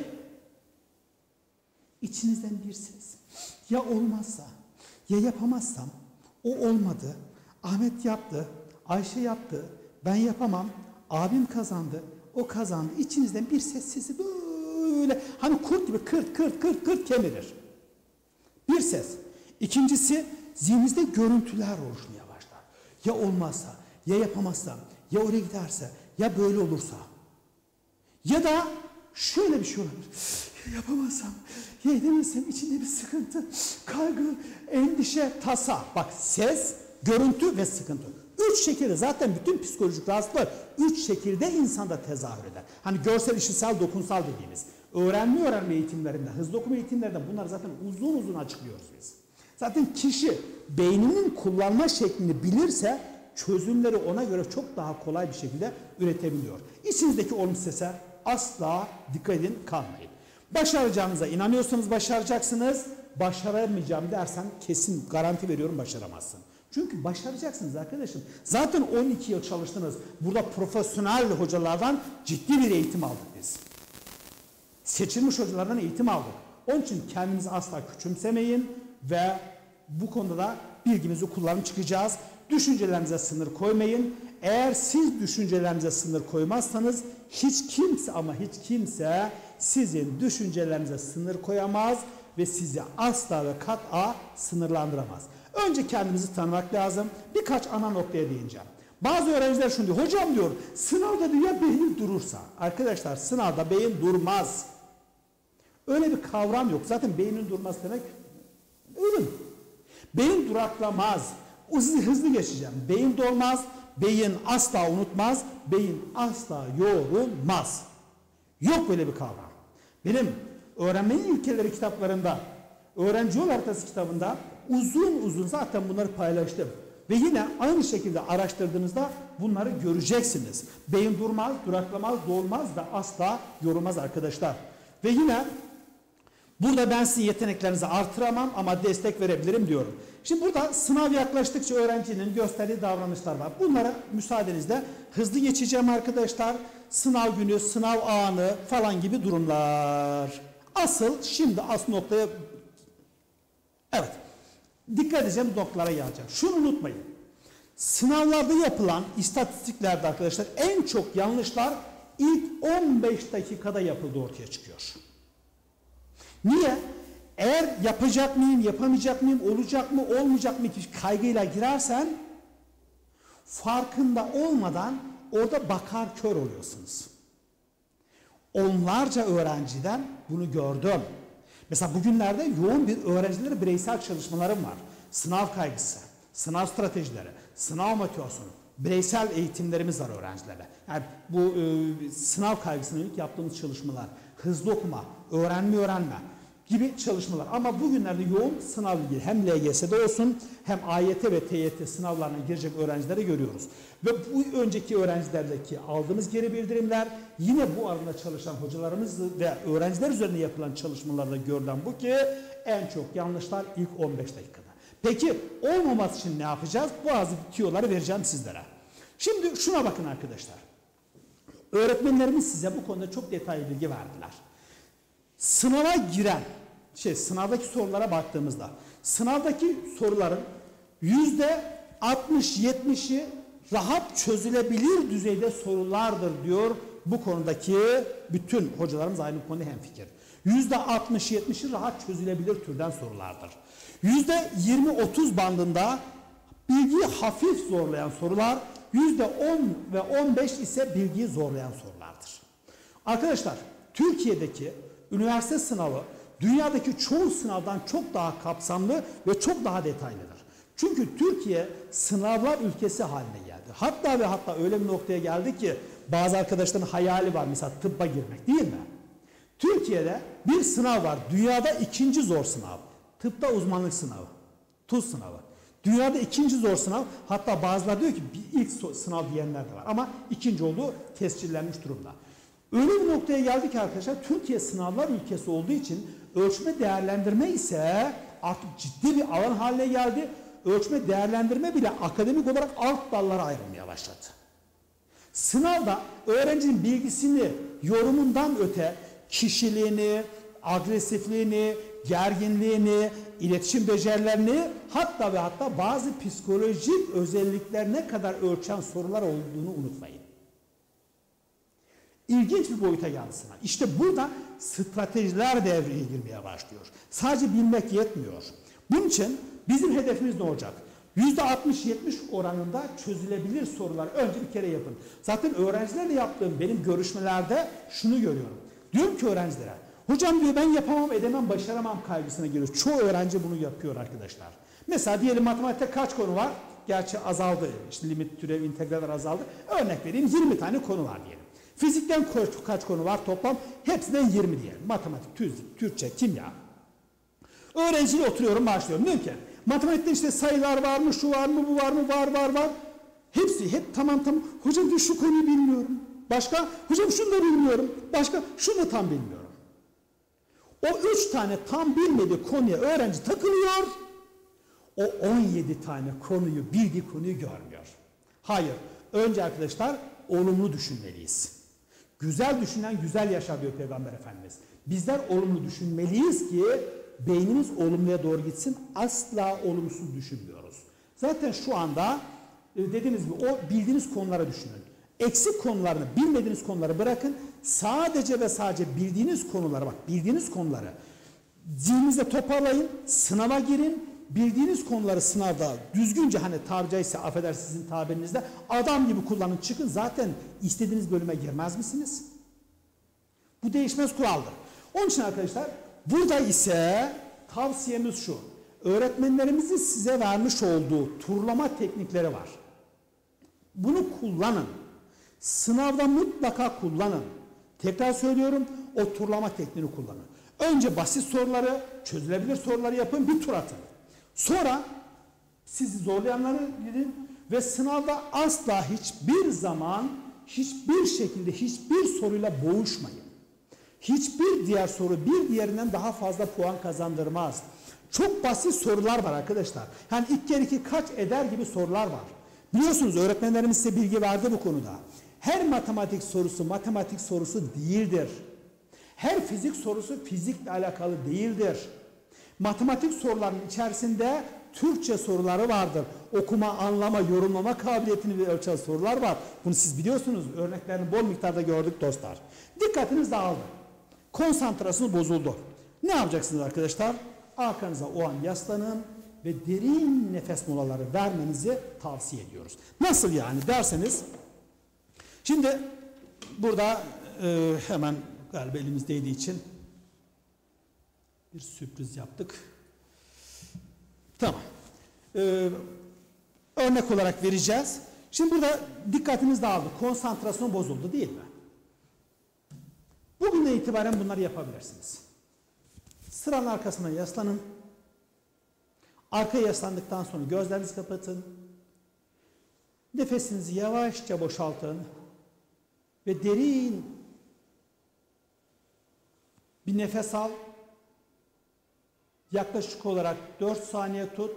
İçinizden bir ses. Ya olmazsa, ya yapamazsam, o olmadı, Ahmet yaptı, Ayşe yaptı, ben yapamam, abim kazandı, o kazandı. İçinizden bir ses sesi böyle hani kurt gibi kırt kemirir. Bir ses. İkincisi zihninizde görüntüler oluşmaya başlar. Ya olmazsa, ya yapamazsam, ya oraya giderse, ya böyle olursa. Ya da şöyle bir şey olabilir. Ya yapamazsam, ya edemezsem içinde bir sıkıntı, kaygı, endişe, tasa. Bak ses, görüntü ve sıkıntı. 3 şekilde zaten bütün psikolojik rahatsızlıklar 3 şekilde insanda tezahür eder. Hani görsel, işitsel, dokunsal dediğimiz. Öğrenme eğitimlerinde, hızlı okuma eğitimlerinde bunları zaten uzun açıklıyoruz biz. Zaten kişi beyninin kullanma şeklini bilirse çözümleri ona göre çok daha kolay bir şekilde üretebiliyor. İçinizdeki olumsuz sese asla dikkat edin, kalmayın. Başaracağınıza inanıyorsanız başaracaksınız. Başaramayacağım dersen kesin garanti veriyorum başaramazsın. Çünkü başaracaksınız arkadaşım. Zaten 12 yıl çalıştınız. Burada profesyonel hocalardan ciddi bir eğitim aldık biz. Seçilmiş hocalardan eğitim aldık. Onun için kendinizi asla küçümsemeyin ve bu konuda da bilgimizi kullanıp çıkacağız. Düşüncelerinize sınır koymayın. Eğer siz düşüncelerinize sınır koymazsanız hiç kimse sizin düşüncelerinize sınır koyamaz ve sizi asla ve kat'a sınırlandıramaz. Önce kendimizi tanımak lazım. Birkaç ana noktaya değineceğim. Bazı öğrenciler şunu diyor. Hocam diyor, sınavda diyor ya beyin durursa. Arkadaşlar sınavda beyin durmaz. Öyle bir kavram yok. Zaten beynin durması demek ölüm. Beyin duraklamaz. Hızlı geçeceğim. Beyin dolmaz. Beyin asla unutmaz. Beyin asla yorulmaz. Yok böyle bir kavram. Benim öğrenmenin ilkeleri kitaplarında, öğrenci yol haritası kitabında uzun zaten bunları paylaştım. Ve yine aynı şekilde araştırdığınızda bunları göreceksiniz. Beyin durmaz, duraklamaz, dolmaz da asla yorulmaz arkadaşlar. Ve yine burada ben sizin yeteneklerinizi artıramam ama destek verebilirim diyorum. Şimdi burada sınav yaklaştıkça öğrencinin gösterdiği davranışlar var. Bunlara müsaadenizle hızlı geçeceğim arkadaşlar. Sınav günü, sınav anı falan gibi durumlar. Şimdi asıl noktaya... Evet. Dikkat edeceğim noktalara geleceğim. Şunu unutmayın. Sınavlarda yapılan istatistiklerde arkadaşlar en çok yanlışlar ilk 15 dakikada yapıldığı ortaya çıkıyor. Niye? Eğer yapacak mıyım, yapamayacak mıyım, olacak mı, olmayacak mı kaygıyla girersen farkında olmadan orada bakar kör oluyorsunuz. Onlarca öğrenciden bunu gördüm. Mesela bugünlerde yoğun bir öğrencilere bireysel çalışmalarım var. Sınav kaygısı, sınav stratejileri, sınav motivasyonu, bireysel eğitimlerimiz var öğrencilere. Yani bu sınav kaygısına yönelik yaptığımız çalışmalar, hızlı okuma, öğrenme gibi çalışmalar. Ama bugünlerde yoğun sınav ilgili hem LGS'de olsun hem AYT ve TYT sınavlarına girecek öğrencileri görüyoruz. Ve bu önceki öğrencilerdeki aldığımız geri bildirimler yine bu arada çalışan hocalarımız ve öğrenciler üzerinde yapılan çalışmalarda görülen bu ki en çok yanlışlar ilk 15 dakikada. Peki olmaması için ne yapacağız? Bazı tüyoları vereceğim sizlere. Şimdi şuna bakın arkadaşlar. Öğretmenlerimiz size bu konuda çok detaylı bilgi verdiler. Sınava giren, sınavdaki sorulara baktığımızda sınavdaki soruların %60-70'i rahat çözülebilir düzeyde sorulardır diyor. Bu konudaki bütün hocalarımız aynı konuda hemfikir. %60-70'i rahat çözülebilir türden sorulardır. %20-30 bandında bilgiyi hafif zorlayan sorular, %10 ve 15 ise bilgiyi zorlayan sorulardır. Arkadaşlar, Türkiye'deki üniversite sınavı dünyadaki çoğu sınavdan çok daha kapsamlı ve çok daha detaylıdır. Çünkü Türkiye sınavlar ülkesi haline geldi. Hatta ve hatta öyle bir noktaya geldi ki bazı arkadaşların hayali var mesela tıbba girmek değil mi? Türkiye'de bir sınav var. Dünyada ikinci zor sınav. Tıpta uzmanlık sınavı. TUS sınavı. Dünyada ikinci zor sınav. Hatta bazıları diyor ki bir ilk sınav diyenler de var. Ama ikinci olduğu tescillenmiş durumda. Öyle bir noktaya geldik arkadaşlar. Türkiye sınavlar ülkesi olduğu için ölçme değerlendirme ise artık ciddi bir alan haline geldi. Ölçme değerlendirme bile akademik olarak alt dallara ayrılmaya başladı. Sınavda öğrencinin bilgisini, yorumundan öte kişiliğini, agresifliğini, gerginliğini, iletişim becerilerini hatta ve hatta bazı psikolojik özelliklerine kadar ölçen sorular olduğunu unutmayın. İlginç bir boyuta geldi sınav. İşte burada stratejiler devreye girmeye başlıyor. Sadece bilmek yetmiyor. Bunun için bizim hedefimiz ne olacak? %60-70 oranında çözülebilir sorular önce bir kere yapın. Zaten öğrencilerle yaptığım benim görüşmelerde şunu görüyorum. Diyorum ki öğrencilere, hocam diyor ben yapamam, edemem, başaramam kaygısına giriyor. Çoğu öğrenci bunu yapıyor arkadaşlar. Mesela diyelim matematikte kaç konu var? Gerçi azaldı. İşte limit, türev, integraller azaldı. Örnek vereyim 20 tane konu var diyelim. Fizikten kaç konu var toplam? Hepsinden 20 diyelim. Matematik, fizik, Türkçe, kimya. Öğrenciyle oturuyorum, başlıyorum. Diyorum ki matematikte işte sayılar var mı, şu var mı, bu var mı, var. Hepsi hep tamam. Hocam diyor şu konuyu bilmiyorum. Başka? Hocam şunu da bilmiyorum. Başka? Şunu da tam bilmiyorum. O 3 tane tam bilmediği konuya öğrenci takılıyor. O 17 tane konuyu, bildiği konuyu görmüyor. Hayır. Önce arkadaşlar olumlu düşünmeliyiz. Güzel düşünen güzel yaşar diyor Peygamber Efendimiz. Bizler olumlu düşünmeliyiz ki beynimiz olumluya doğru gitsin. Asla olumsuz düşünmüyoruz. Zaten şu anda dediğiniz gibi o bildiğiniz konulara düşünün. Eksik konularını, bilmediğiniz konuları bırakın. Sadece ve sadece bildiğiniz konuları, bak bildiğiniz konuları zihninizde toparlayın, sınava girin. Bildiğiniz konuları sınavda düzgünce hani tabiri caizse affedersiniz sizin tabirinizde adam gibi kullanın çıkın. Zaten istediğiniz bölüme girmez misiniz? Bu değişmez kuraldır. Onun için arkadaşlar burada ise tavsiyemiz şu. Öğretmenlerimizin size vermiş olduğu turlama teknikleri var. Bunu kullanın. Sınavda mutlaka kullanın. Tekrar söylüyorum, o turlama tekniğini kullanın. Önce basit soruları, çözülebilir soruları yapın, bir tur atın. Sonra sizi zorlayanları gidin ve sınavda asla hiçbir zaman, hiçbir şekilde, hiçbir soruyla boğuşmayın. Hiçbir diğer soru bir diğerinden daha fazla puan kazandırmaz. Çok basit sorular var arkadaşlar. Yani 2 kere 2 kaç eder gibi sorular var. Biliyorsunuz öğretmenlerimiz size bilgi verdi bu konuda. Her matematik sorusu değildir. Her fizik sorusu fizikle alakalı değildir. Matematik sorularının içerisinde Türkçe soruları vardır. Okuma, anlama, yorumlama kabiliyetini ölçen sorular var. Bunu siz biliyorsunuz. Örneklerini bol miktarda gördük dostlar. Dikkatiniz dağıldı. Konsantrasyonunuz bozuldu. Ne yapacaksınız arkadaşlar? Arkanıza o an yaslanın ve derin nefes molaları vermenizi tavsiye ediyoruz. Nasıl yani derseniz, şimdi burada hemen galiba elimizdeydiği için bir sürpriz yaptık. Tamam. Örnek olarak vereceğiz. Şimdi burada dikkatiniz dağıldı. Konsantrasyon bozuldu değil mi? Bugünden itibaren bunları yapabilirsiniz. Sıranın arkasına yaslanın. Arkaya yaslandıktan sonra gözlerinizi kapatın. Nefesinizi yavaşça boşaltın. Ve derin bir nefes al. Yaklaşık olarak 4 saniye tut.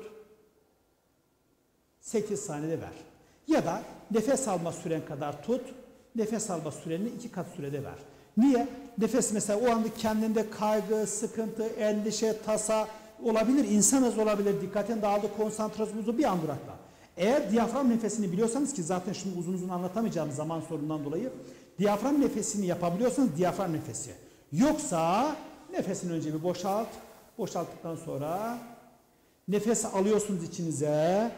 8 saniyede ver. Ya da nefes alma süren kadar tut. Nefes alma sürenini 2 kat sürede ver. Niye? Nefes mesela o anda kendinde kaygı, sıkıntı, endişe, tasa olabilir. İnsanız olabilir. Dikkatin dağıldı, konsantrasyonunuzu bir an durakla. Eğer diyafram nefesini biliyorsanız ki zaten şimdi uzun uzun anlatamayacağım zaman sorunundan dolayı. Diyafram nefesini yapabiliyorsanız diyafram nefesi. Yoksa nefesini önce bir boşalt. Boşalttıktan sonra nefes alıyorsunuz içinize.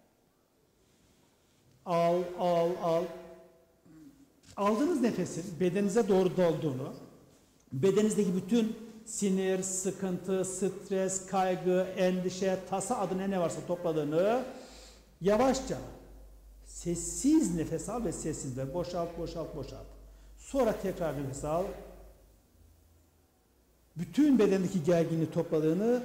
Al. Aldığınız nefesin bedeninize doğru dolduğunu, bedeninizdeki bütün sinir, sıkıntı, stres, kaygı, endişe, tasa adına ne varsa topladığını yavaşça Sessiz nefes al ve sessiz ver. Boşalt, boşalt, boşalt. Sonra tekrar nefes al. Bütün bedendeki gerginliği topladığını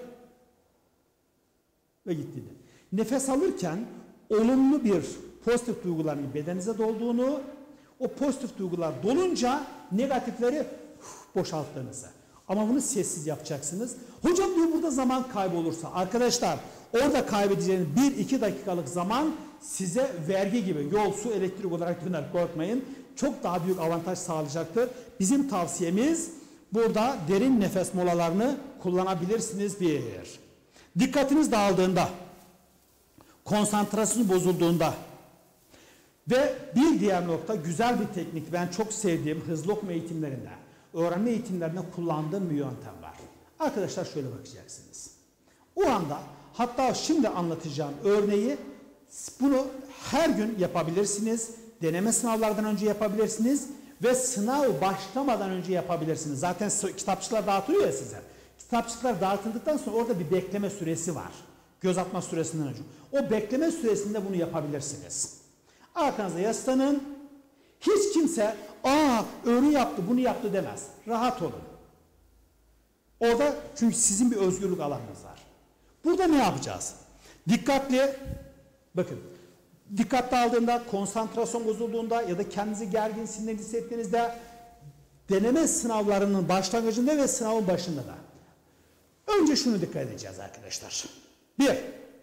ve gittiğini. Nefes alırken olumlu bir pozitif duyguların bedeninize dolduğunu, o pozitif duygular dolunca negatifleri boşalttığınızı. Ama bunu sessiz yapacaksınız. Hocam diyor burada zaman kaybolursa. Arkadaşlar orada kaybedeceğiniz 1-2 dakikalık zaman size vergi gibi yol, su, elektrik olarak döner, korkmayın. Çok daha büyük avantaj sağlayacaktır. Bizim tavsiyemiz burada derin nefes molalarını kullanabilirsiniz. Bir. Dikkatiniz dağıldığında, konsantrasyonunuz bozulduğunda ve bir diğer nokta güzel bir teknik, ben çok sevdiğim hızlı okuma eğitimlerinde, öğrenme eğitimlerinde kullandığım bir yöntem var. Arkadaşlar şöyle bakacaksınız. O anda, hatta şimdi anlatacağım örneği, bunu her gün yapabilirsiniz. Deneme sınavlardan önce yapabilirsiniz ve sınav başlamadan önce yapabilirsiniz. Zaten kitapçıklar dağıtılıyor ya size. Kitapçıklar dağıtıldıktan sonra orada bir bekleme süresi var. Göz atma süresinden önce. O bekleme süresinde bunu yapabilirsiniz. Arkanıza yaslanın. Hiç kimse öyle yaptı, bunu yaptı demez. Rahat olun. Orada çünkü sizin bir özgürlük alanınız var. Burada ne yapacağız? Dikkatli, bakın, dikkatli aldığında, konsantrasyon bozulduğunda ya da kendinizi gergin, sinirli hissettiğinizde deneme sınavlarının başlangıcında ve sınavın başında da. Önce şunu dikkat edeceğiz arkadaşlar. Bir,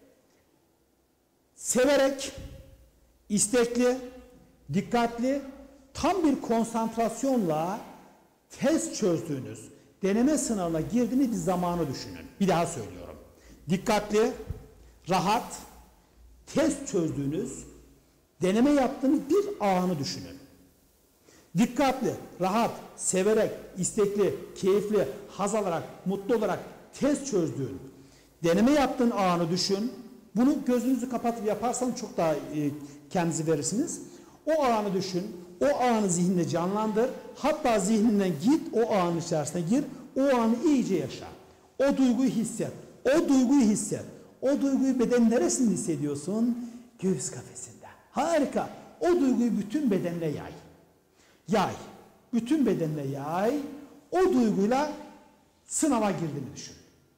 severek, istekli, dikkatli, tam bir konsantrasyonla test çözdüğünüz, deneme sınavına girdiğiniz bir zamanı düşünün. Bir daha söylüyorum. Dikkatli, rahat, test çözdüğünüz, deneme yaptığınız bir anı düşünün. Dikkatli, rahat, severek, istekli, keyifli, haz alarak, mutlu olarak test çözdüğün, deneme yaptığın anı düşün. Bunu gözünüzü kapatıp yaparsanız çok daha kendinizi verirsiniz. O anı düşün, o anı zihninde canlandır. Hatta zihninden git, o anın içerisine gir, o anı iyice yaşa. O duyguyu hisset, o duyguyu hisset. O duyguyu bedenin neresinde hissediyorsun? Göğüs kafesinde. Harika. O duyguyu bütün bedenine yay. Yay. Bütün bedenine yay. O duyguyla sınava girdiğini düşün.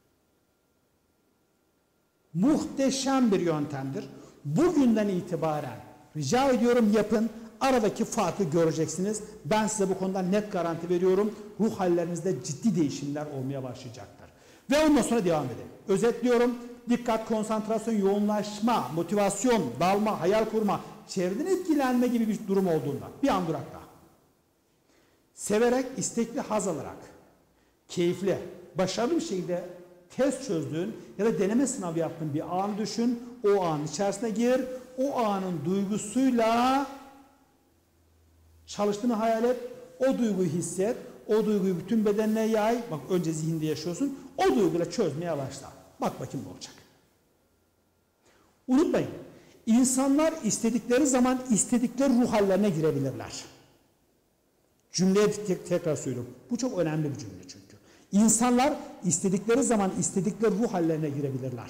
Muhteşem bir yöntemdir. Bugünden itibaren rica ediyorum yapın. Aradaki farkı göreceksiniz. Ben size bu konuda net garanti veriyorum. Ruh hallerinizde ciddi değişimler olmaya başlayacaktır. Ve ondan sonra devam edelim. Özetliyorum. Dikkat, konsantrasyon, yoğunlaşma, motivasyon, dalma, hayal kurma, çevreden etkilenme gibi bir durum olduğunda bir an durakta. Severek, istekli, haz alarak, keyifli, başarılı bir şekilde test çözdüğün ya da deneme sınavı yaptığın bir anı düşün. O anın içerisine gir. O anın duygusuyla çalıştığını hayal et. O duyguyu hisset. O duyguyu bütün bedenine yay. Bak önce zihinde yaşıyorsun. O duyguyla çözmeye başla. Bak bakayım ne olacak. Unutmayın. İnsanlar istedikleri zaman istedikleri ruh hallerine girebilirler. Cümleye tekrar söylüyorum. Bu çok önemli bir cümle çünkü. İnsanlar istedikleri zaman istedikleri ruh hallerine girebilirler.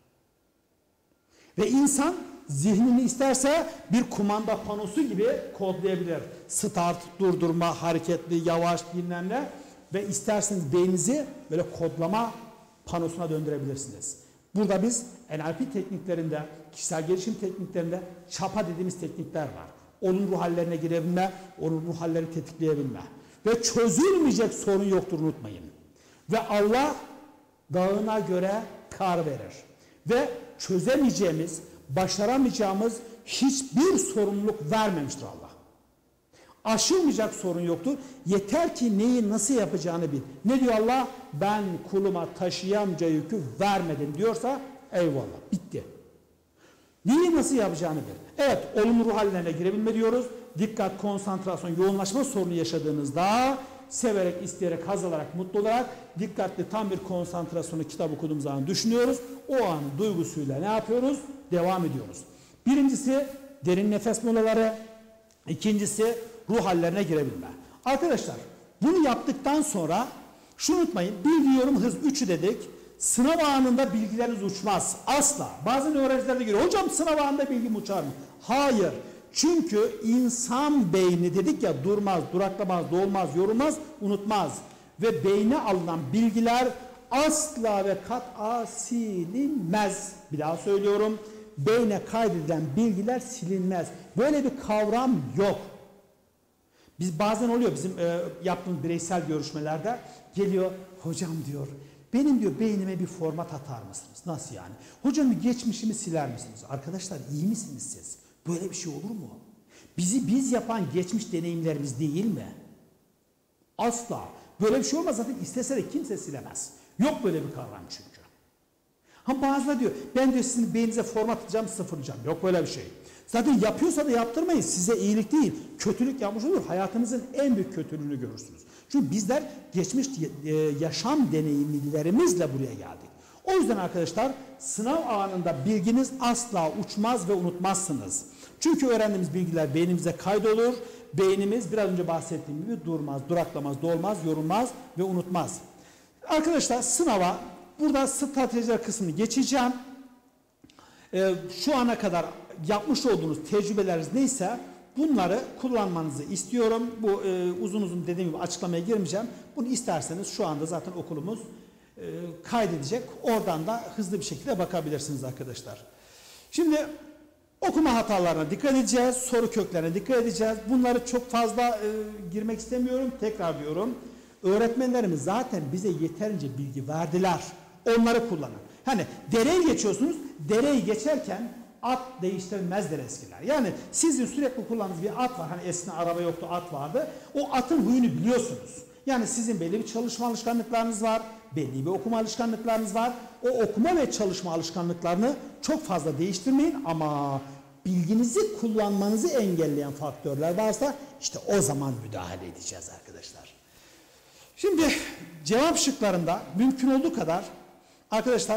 Ve insan zihnini isterse bir kumanda panosu gibi kodlayabilir. Start, durdurma, hareketli, yavaş, bilmem ne. Ve isterseniz beyninizi böyle kodlama panosuna döndürebilirsiniz. Burada biz NLP tekniklerinde, kişisel gelişim tekniklerinde çapa dediğimiz teknikler var. Onun ruh hallerine girebilme, onun ruh hallerini tetikleyebilme. Ve çözülmeyecek sorun yoktur, unutmayın. Ve Allah dağına göre kar verir. Ve çözemeyeceğimiz, başaramayacağımız hiçbir sorumluluk vermemiştir Allah. Aşılmayacak sorun yoktur. Yeter ki neyi nasıl yapacağını bil. Ne diyor Allah? Ben kuluma taşıyamayacağı yükü vermedim diyorsa eyvallah, bitti. Neyi nasıl yapacağını bil. Evet, olumlu ruh hallerine girebilme diyoruz. Dikkat, konsantrasyon, yoğunlaşma sorunu yaşadığınızda severek, isteyerek, haz alarak, mutlu olarak dikkatli tam bir konsantrasyonu kitap okuduğumuz zaman düşünüyoruz. O anın duygusuyla ne yapıyoruz? Devam ediyoruz. Birincisi derin nefes molaları. İkincisi ruh hallerine girebilme. Arkadaşlar bunu yaptıktan sonra şunu unutmayın. Biliyorum hız 3'ü dedik. Sınav anında bilgileriniz uçmaz. Asla. Bazen öğrenciler de geliyor. Hocam sınav anında bilgim uçar mı? Hayır. Çünkü insan beyni dedik ya durmaz, duraklamaz, dolmaz, yorulmaz, unutmaz. Ve beyne alınan bilgiler asla ve kat'a silinmez. Bir daha söylüyorum. Beyne kaydedilen bilgiler silinmez. Böyle bir kavram yok. Biz bazen oluyor bizim yaptığımız bireysel görüşmelerde geliyor hocam diyor benim diyor beynime bir format atar mısınız? Nasıl yani? Hocam bir geçmişimi siler misiniz? Arkadaşlar iyi misiniz siz? Böyle bir şey olur mu? Bizi biz yapan geçmiş deneyimlerimiz değil mi? Asla. Böyle bir şey olmaz zaten istese de kimse silemez. Yok böyle bir kavram çünkü. Ha bazıları diyor ben diyor sizin beyninize format atacağım sıfırlayacağım. Yok böyle bir şey. Zaten yapıyorsa da yaptırmayın. Size iyilik değil. Kötülük yapmış olur. Hayatınızın en büyük kötülüğünü görürsünüz. Çünkü bizler geçmiş yaşam deneyimlerimizle buraya geldik. O yüzden arkadaşlar sınav anında bilginiz asla uçmaz ve unutmazsınız. Çünkü öğrendiğimiz bilgiler beynimize kaydolur. Beynimiz biraz önce bahsettiğim gibi durmaz, duraklamaz, dolmaz, yorulmaz ve unutmaz. Arkadaşlar sınava burada stratejiler kısmını geçeceğim. Şu ana kadar yapmış olduğunuz tecrübeleriniz neyse bunları kullanmanızı istiyorum. Bu uzun uzun dediğim gibi açıklamaya girmeyeceğim. Bunu isterseniz şu anda zaten okulumuz kaydedecek. Oradan da hızlı bir şekilde bakabilirsiniz arkadaşlar. Şimdi okuma hatalarına dikkat edeceğiz. Soru köklerine dikkat edeceğiz. Bunları çok fazla girmek istemiyorum. Tekrar diyorum. Öğretmenlerimiz zaten bize yeterince bilgi verdiler. Onları kullanın. Hani dereyi geçiyorsunuz. Dereyi geçerken at değiştirilmezdir eskiler. Yani sizin sürekli kullandığınız bir at var. Hani eskiden araba yoktu, at vardı. O atın huyunu biliyorsunuz. Yani sizin belli bir çalışma alışkanlıklarınız var. Belli bir okuma alışkanlıklarınız var. O okuma ve çalışma alışkanlıklarını çok fazla değiştirmeyin ama bilginizi kullanmanızı engelleyen faktörler varsa işte o zaman müdahale edeceğiz arkadaşlar. Şimdi cevap şıklarında mümkün olduğu kadar arkadaşlar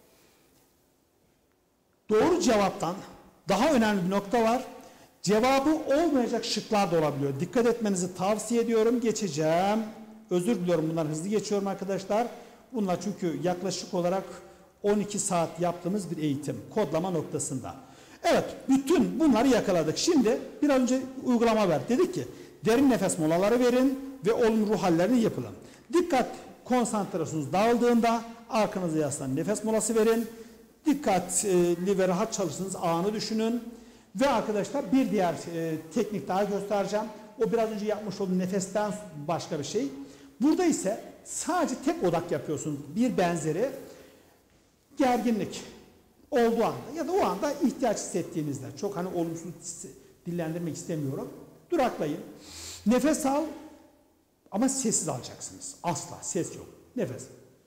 doğru cevaptan daha önemli bir nokta var. Cevabı olmayacak şıklar da olabiliyor. Dikkat etmenizi tavsiye ediyorum. Geçeceğim. Özür diliyorum bunlar hızlı geçiyorum arkadaşlar. Bunlar çünkü yaklaşık olarak 12 saat yaptığımız bir eğitim. Kodlama noktasında. Evet bütün bunları yakaladık. Şimdi bir önce uygulama ver. Dedik ki derin nefes molaları verin ve olumlu ruh hallerini yapın. Dikkat konsantrasyonunuz dağıldığında arkanıza yaslanın. Nefes molası verin. Dikkatli ve rahat çalıştığınız anı düşünün. Ve arkadaşlar bir diğer teknik daha göstereceğim. O biraz önce yapmış olduğum nefesten başka bir şey. Burada ise sadece tek odak yapıyorsunuz. Bir benzeri gerginlik olduğu anda ya da o anda ihtiyaç hissettiğinizde. Çok hani olumsuz dillendirmek istemiyorum. Duraklayın. Nefes al ama sessiz alacaksınız. Asla ses yok. Nefes.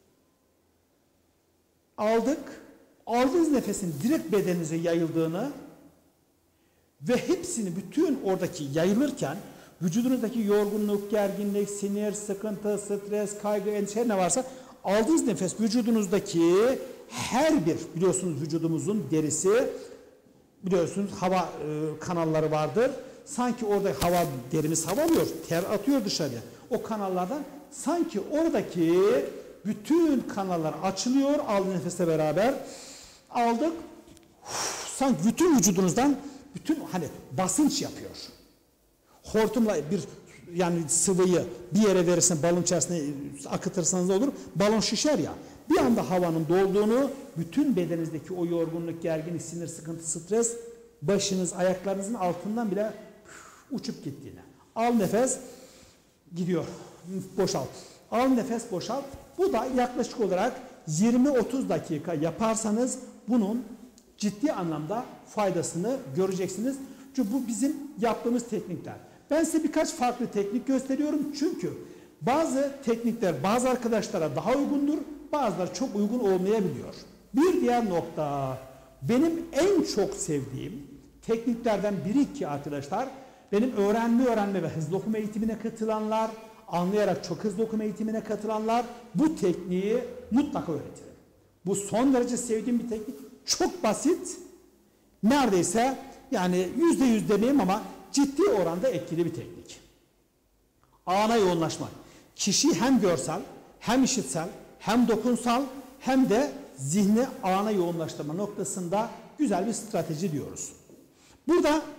Aldık. Aldığınız nefesin direkt bedeninize yayıldığını ve hepsini bütün oradaki yayılırken vücudunuzdaki yorgunluk, gerginlik, sinir, sıkıntı, stres, kaygı, endişe ne varsa aldığınız nefes vücudunuzdaki her bir biliyorsunuz vücudumuzun derisi biliyorsunuz hava kanalları vardır. Sanki orada derimiz hava alıyor, ter atıyor dışarıya. O kanallardan sanki oradaki bütün kanallar açılıyor aldığınız nefesle beraber. Aldık. Sanki bütün vücudunuzdan bütün hani basınç yapıyor. Hortumla bir yani sıvıyı bir yere verirsen balon içerisine akıtırsanız olur. Balon şişer ya. Bir anda havanın dolduğunu, bütün bedeninizdeki o yorgunluk, gerginlik, sinir, sıkıntı, stres başınız, ayaklarınızın altından bile uçup gittiğini. Al nefes gidiyor. Boşalt. Al nefes boşalt. Bu da yaklaşık olarak 20-30 dakika yaparsanız bunun ciddi anlamda faydasını göreceksiniz. Çünkü bu bizim yaptığımız teknikler. Ben size birkaç farklı teknik gösteriyorum. Çünkü bazı teknikler bazı arkadaşlara daha uygundur. Bazıları çok uygun olmayabiliyor. Bir diğer nokta benim en çok sevdiğim tekniklerden biri ki arkadaşlar benim öğrenme ve hızlı okuma eğitimine katılanlar anlayarak çok hızlı okuma eğitimine katılanlar bu tekniği mutlaka öğretirim. Bu son derece sevdiğim bir teknik. Çok basit. Neredeyse yani %100 demeyeyim ama ciddi oranda etkili bir teknik. Ana yoğunlaşma. Kişi hem görsel, hem işitsel, hem dokunsal, hem de zihni ana yoğunlaştırma noktasında güzel bir strateji diyoruz. Burada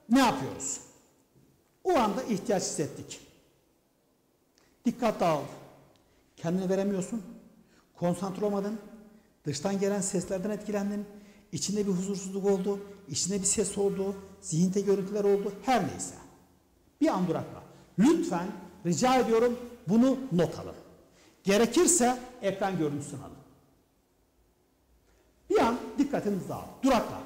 ne yapıyoruz? O anda ihtiyaç hissettik. Dikkat dağıldı. Kendini veremiyorsun. Konsantre olmadın. Dıştan gelen seslerden etkilendin. İçinde bir huzursuzluk oldu. İçinde bir ses oldu. Zihinde görüntüler oldu. Her neyse. Bir an durakla. Lütfen rica ediyorum bunu not alın. Gerekirse ekran görüntüsünü alın. Bir an dikkatiniz dağıldı. Durakla.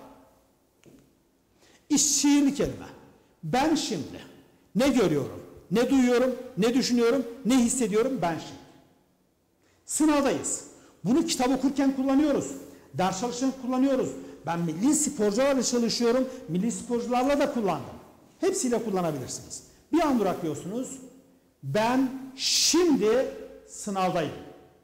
Şiirli kelime. Ben şimdi ne görüyorum, ne duyuyorum, ne düşünüyorum, ne hissediyorum ben şimdi. Sınavdayız. Bunu kitap okurken kullanıyoruz. Ders çalışırken kullanıyoruz. Ben milli sporcularla çalışıyorum. Milli sporcularla da kullandım. Hepsiyle kullanabilirsiniz. Bir an duraklıyorsunuz. Ben şimdi sınavdayım.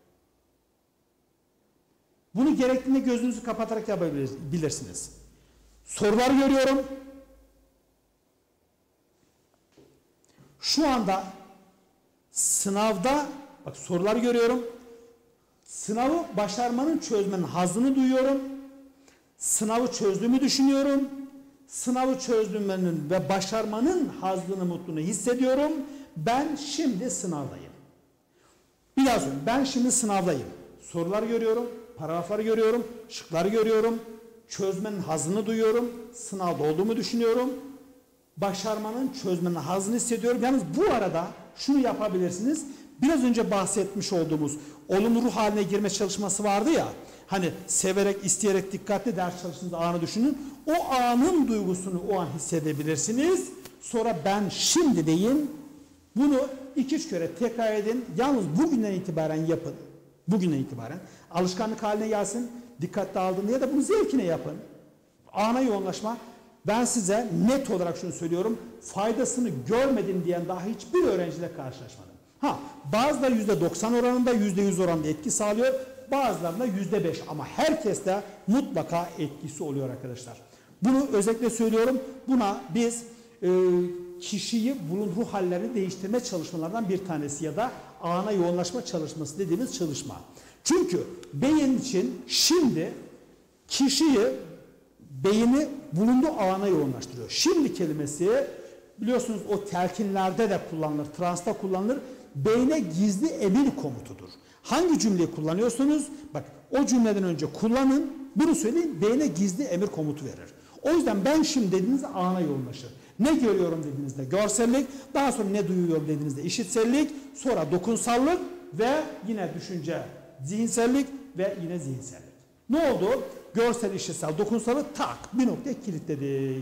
Bunu gerektiğinde gözünüzü kapatarak yapabilirsiniz. Sorular görüyorum. Şu anda sınavda bak sorular görüyorum. Sınavı başarmanın, çözmenin hazzını duyuyorum. Sınavı çözdüğümü düşünüyorum. Sınavı çözdüğümün ve başarmanın hazzını, mutluluğunu hissediyorum. Ben şimdi sınavdayım. Bir daha söyleyeyim. Ben şimdi sınavdayım. Sorular görüyorum, paragrafları görüyorum, şıkları görüyorum. Çözmenin hazzını duyuyorum. Sınavda olduğumu düşünüyorum. Başarmanın, çözmenin hazzını hissediyorum. Yalnız bu arada şunu yapabilirsiniz. Biraz önce bahsetmiş olduğumuz olumlu ruh haline girme çalışması vardı ya. Hani severek, isteyerek, dikkatli ders çalıştığınız anı düşünün. O anın duygusunu o an hissedebilirsiniz. Sonra ben şimdi deyin. Bunu 2-3 kere tekrar edin. Yalnız bugünden itibaren yapın. Bugünden itibaren. Alışkanlık haline gelsin. Dikkatli aldığında ya da bunu zevkine yapın. Ana yoğunlaşma. Ben size net olarak şunu söylüyorum. Faydasını görmedim diyen daha hiçbir öğrenciyle karşılaşmadım. Bazıları %90 oranında, %100 oranında etki sağlıyor. Bazılarında %5 ama herkeste mutlaka etkisi oluyor arkadaşlar. Bunu özellikle söylüyorum. Buna biz kişiyi, bunun ruh hallerini değiştirme çalışmalardan bir tanesi ya da ana yoğunlaşma çalışması dediğimiz çalışma. Çünkü beyin için şimdi kişiyi, beyni bulunduğu ana yoğunlaştırıyor. Şimdi kelimesi biliyorsunuz o telkinlerde de kullanılır, transta kullanılır. Beyne gizli emir komutudur. Hangi cümleyi kullanıyorsunuz? Bak o cümleden önce kullanın, bunu söyleyin, beyne gizli emir komutu verir. O yüzden ben şimdi dediğinizde ana yoğunlaşır. Ne görüyorum dediğinizde görsellik, daha sonra ne duyuyorum dediğinizde işitsellik, sonra dokunsallık ve yine düşünce, zihinsellik ve yine zihinsellik. Ne oldu? Görsel, işitsel, dokunsalı tak bir noktaya kilitledik.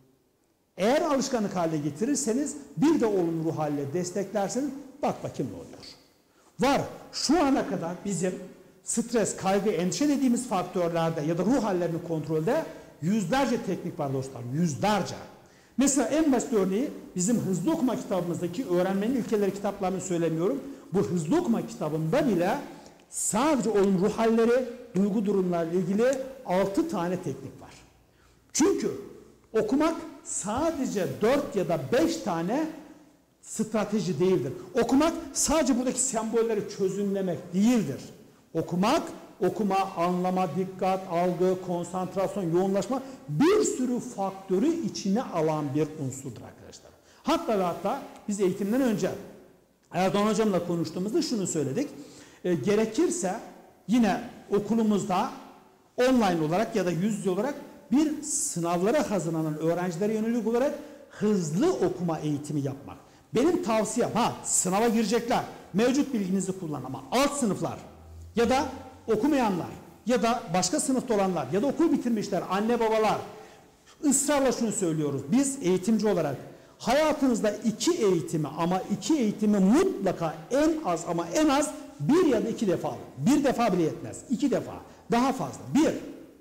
Eğer alışkanlık haline getirirseniz bir de olumlu ruh haline desteklerseniz bak bakayım ne oluyor. Var şu ana kadar bizim stres, kaygı, endişe dediğimiz faktörlerde ya da ruh hallerini kontrolde yüzlerce teknik var dostlar. Yüzlerce. Mesela en basit örneği bizim hızlı okuma kitabımızdaki öğrenmenin ilkeleri kitaplarını söylemiyorum. Bu hızlı okuma kitabında bile sadece olumlu ruh halleri, duygu durumlarla ilgili 6 tane teknik var. Çünkü okumak sadece 4 ya da 5 tane strateji değildir. Okumak sadece buradaki sembolleri çözümlemek değildir. Okumak, okuma, anlama, dikkat, algı, konsantrasyon, yoğunlaşma bir sürü faktörü içine alan bir unsurdur arkadaşlar. Hatta biz eğitimden önce Erdoğan hocamla konuştuğumuzda şunu söyledik. Gerekirse yine okulumuzda online olarak ya da yüz yüze olarak bir sınavlara hazırlanan öğrencilere yönelik olarak hızlı okuma eğitimi yapmak. Benim tavsiyem sınava girecekler. Mevcut bilginizi kullan ama alt sınıflar ya da okumayanlar ya da başka sınıfta olanlar ya da okul bitirmişler anne babalar ısrarla şunu söylüyoruz. Biz eğitimci olarak hayatınızda 2 eğitimi ama 2 eğitimi mutlaka en az ama en az 1 ya da 2 defa alın. 1 defa bile yetmez. 2 defa. Daha fazla. 1.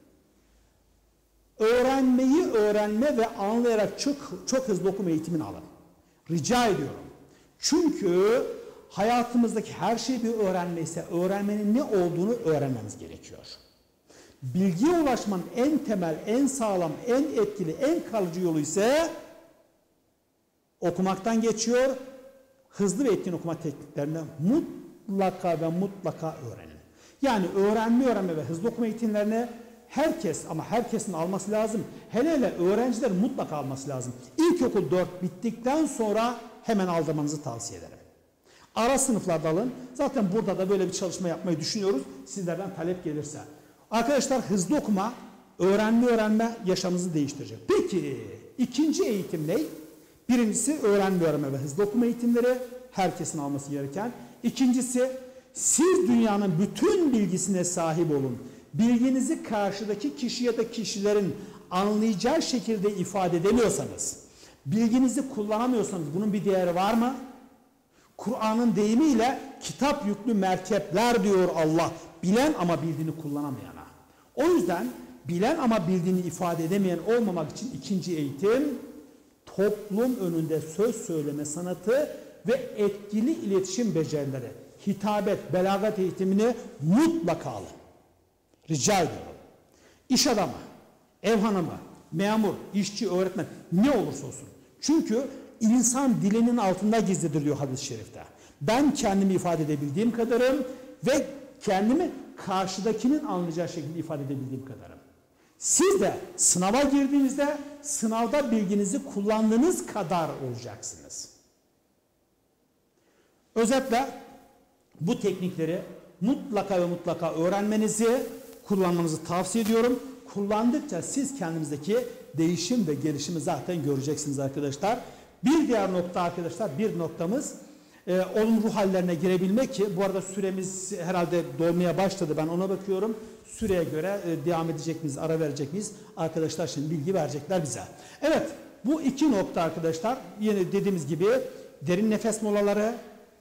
Öğrenmeyi öğrenme ve anlayarak çok hızlı okuma eğitimini alın. Rica ediyorum. Çünkü hayatımızdaki her şey bir öğrenme ise öğrenmenin ne olduğunu öğrenmemiz gerekiyor. Bilgiye ulaşmanın en temel, en sağlam, en etkili, en kalıcı yolu ise okumaktan geçiyor. Hızlı ve etkin okuma tekniklerini mutlaka ve mutlaka öğrenin. Yani öğrenme ve hızlı okuma eğitimlerini herkes ama herkesin alması lazım. Hele hele öğrenciler mutlaka alması lazım. İlkokul 4 bittikten sonra hemen aldırmanızı tavsiye ederim. Ara sınıflarda alın. Zaten burada da böyle bir çalışma yapmayı düşünüyoruz. Sizlerden talep gelirse. Arkadaşlar hızlı okuma, öğrenme yaşamınızı değiştirecek. Peki ikinci eğitim ne? Birincisi öğrenme ve hızlı okuma eğitimleri. Herkesin alması gereken. İkincisi siz dünyanın bütün bilgisine sahip olun. Bilginizi karşıdaki kişi ya da kişilerin anlayacağı şekilde ifade edemiyorsanız, bilginizi kullanamıyorsanız bunun bir değeri var mı? Kur'an'ın deyimiyle kitap yüklü merkepler diyor Allah. Bilen ama bildiğini kullanamayana. O yüzden bilen ama bildiğini ifade edemeyen olmamak için ikinci eğitim toplum önünde söz söyleme sanatı ve etkili iletişim becerileri. Hitabet, belagat eğitimini mutlaka alın. Rica ediyorum. İş adamı, ev hanımı, memur, işçi, öğretmen ne olursa olsun. Çünkü insan dilinin altında gizlidir diyor hadis-i şerifte. Ben kendimi ifade edebildiğim kadarım ve kendimi karşıdakinin anlayacağı şekilde ifade edebildiğim kadarım. Siz de sınava girdiğinizde sınavda bilginizi kullandığınız kadar olacaksınız. Özetle bu teknikleri mutlaka ve mutlaka öğrenmenizi, kullanmanızı tavsiye ediyorum. Kullandıkça siz kendinizdeki değişim ve gelişimi zaten göreceksiniz arkadaşlar. Bir diğer nokta arkadaşlar, bir noktamız olumlu ruh hallerine girebilmek ki bu arada süremiz herhalde dolmaya başladı. Ben ona bakıyorum. Süreye göre devam edecek miyiz, ara verecek miyiz? Arkadaşlar şimdi bilgi verecekler bize. Evet, bu iki nokta arkadaşlar. Yine dediğimiz gibi derin nefes molaları,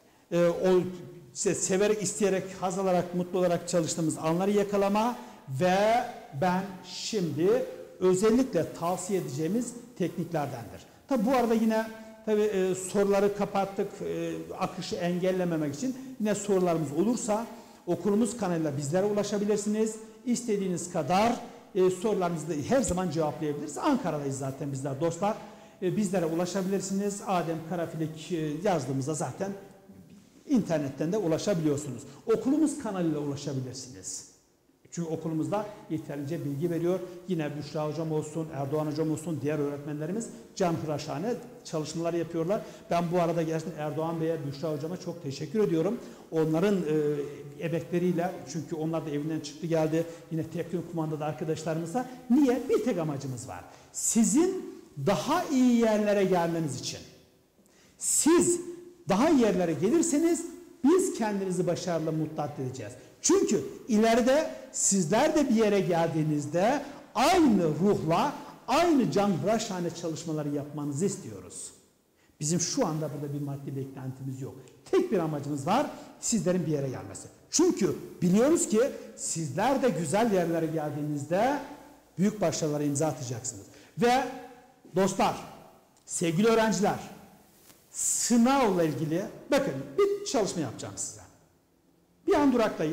severek, isteyerek, haz alarak, mutlu olarak çalıştığımız anları yakalama ve ben şimdi özellikle tavsiye edeceğimiz tekniklerdendir. Tabi bu arada yine soruları kapattık, akışı engellememek için yine sorularımız olursa okulumuz kanalıyla bizlere ulaşabilirsiniz. İstediğiniz kadar sorularınızı da her zaman cevaplayabiliriz. Ankara'dayız zaten bizler dostlar. Bizlere ulaşabilirsiniz. Adem Karafilik yazdığımızda zaten internetten de ulaşabiliyorsunuz. Okulumuz kanalıyla ulaşabilirsiniz. Çünkü okulumuzda yeterince bilgi veriyor. Yine Büşra Hocam olsun, Erdoğan Hocam olsun, diğer öğretmenlerimiz canhıraşane çalışmalar yapıyorlar. Ben bu arada gerçekten Erdoğan Bey'e, Büşra Hocam'a çok teşekkür ediyorum. Onların emekleriyle, çünkü onlar da evinden çıktı geldi. Yine teknik kumandada arkadaşlarımızla. Niye? Bir tek amacımız var. Sizin daha iyi yerlere gelmeniz için. Siz daha iyi yerlere gelirseniz biz kendinizi başarılı mutlu edeceğiz. Çünkü ileride sizler de bir yere geldiğinizde aynı ruhla, aynı canhıraşane çalışmaları yapmanızı istiyoruz. Bizim şu anda burada bir maddi beklentimiz yok. Tek bir amacımız var, sizlerin bir yere gelmesi. Çünkü biliyoruz ki sizler de güzel yerlere geldiğinizde büyük başarılara imza atacaksınız. Ve dostlar, sevgili öğrenciler, sınavla ilgili bakın bir çalışma yapacağım size. Bir an duraklayın.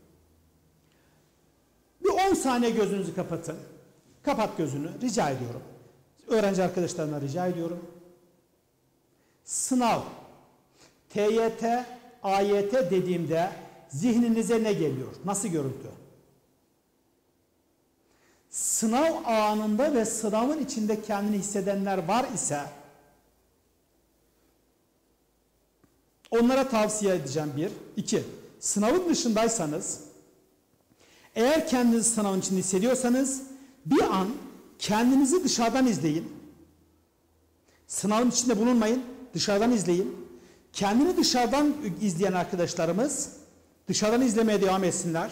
Bir 10 saniye gözünüzü kapatın. Kapat gözünü. Rica ediyorum. Öğrenci arkadaşlarına rica ediyorum. Sınav, TYT, AYT dediğimde zihninize ne geliyor? Nasıl görüntü? Sınav anında ve sınavın içinde kendini hissedenler var ise onlara tavsiye edeceğim bir. İki, sınavın dışındaysanız, eğer kendinizi sınavın içinde hissediyorsanız bir an kendinizi dışarıdan izleyin. Sınavın içinde bulunmayın, dışarıdan izleyin. Kendini dışarıdan izleyen arkadaşlarımız dışarıdan izlemeye devam etsinler.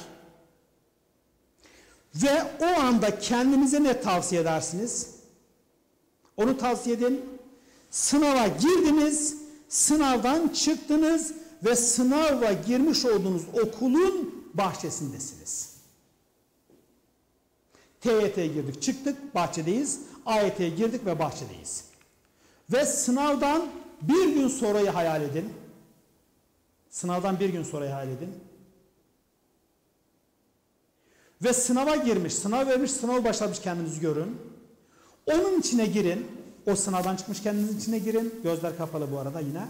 Ve o anda kendinize ne tavsiye edersiniz? Onu tavsiye edin. Sınava girdiniz, sınavdan çıktınız ve sınava girmiş olduğunuz okulun bahçesindesiniz. TYT'ye girdik, çıktık, bahçedeyiz. AYT'ye girdik ve bahçedeyiz. Ve sınavdan bir gün sonrayı hayal edin. Sınavdan bir gün sonrayı hayal edin. Ve sınava girmiş, sınav vermiş, sınav başlamış kendinizi görün. Onun içine girin. O sınavdan çıkmış kendinizin içine girin. Gözler kapalı bu arada yine.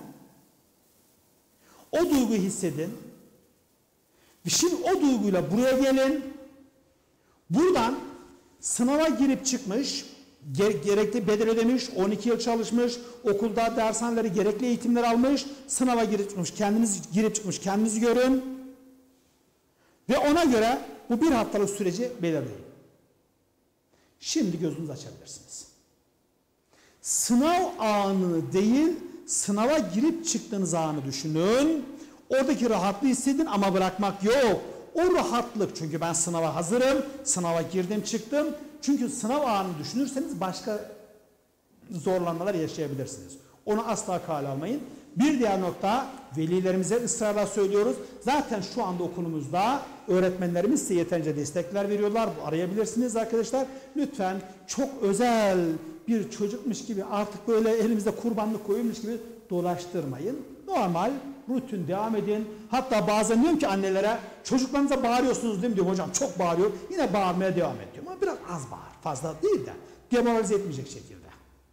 O duyguyu hissedin. Şimdi o duyguyla buraya gelin. Buradan sınava girip çıkmış, gerekli bedel ödemiş, 12 yıl çalışmış, okulda dershaneleri gerekli eğitimler almış, sınava girip çıkmış, kendinizi görün ve ona göre bu bir haftalık süreci belirleyin. Şimdi gözünüzü açabilirsiniz. Sınav anını değil, sınava girip çıktığınız anı düşünün. Oradaki rahatlığı hissedin ama bırakmak yok. O rahatlık, çünkü ben sınava hazırım, sınava girdim çıktım. Çünkü sınav anını düşünürseniz başka zorlanmalar yaşayabilirsiniz. Onu asla kale almayın. Bir diğer nokta, velilerimize ısrarla söylüyoruz. Zaten şu anda okulumuzda öğretmenlerimiz size yeterince destekler veriyorlar. Arayabilirsiniz arkadaşlar. Lütfen çok özel bir çocukmuş gibi, artık böyle elimizde kurbanlık koyulmuş gibi dolaştırmayın. Normal, rutin devam edin. Hatta bazen diyorum ki annelere, çocuklarınıza bağırıyorsunuz değil mi diyorum, hocam çok bağırıyor. Yine bağırmaya devam ediyorum ama biraz az bağır. Fazla değil de demoralize etmeyecek şekilde.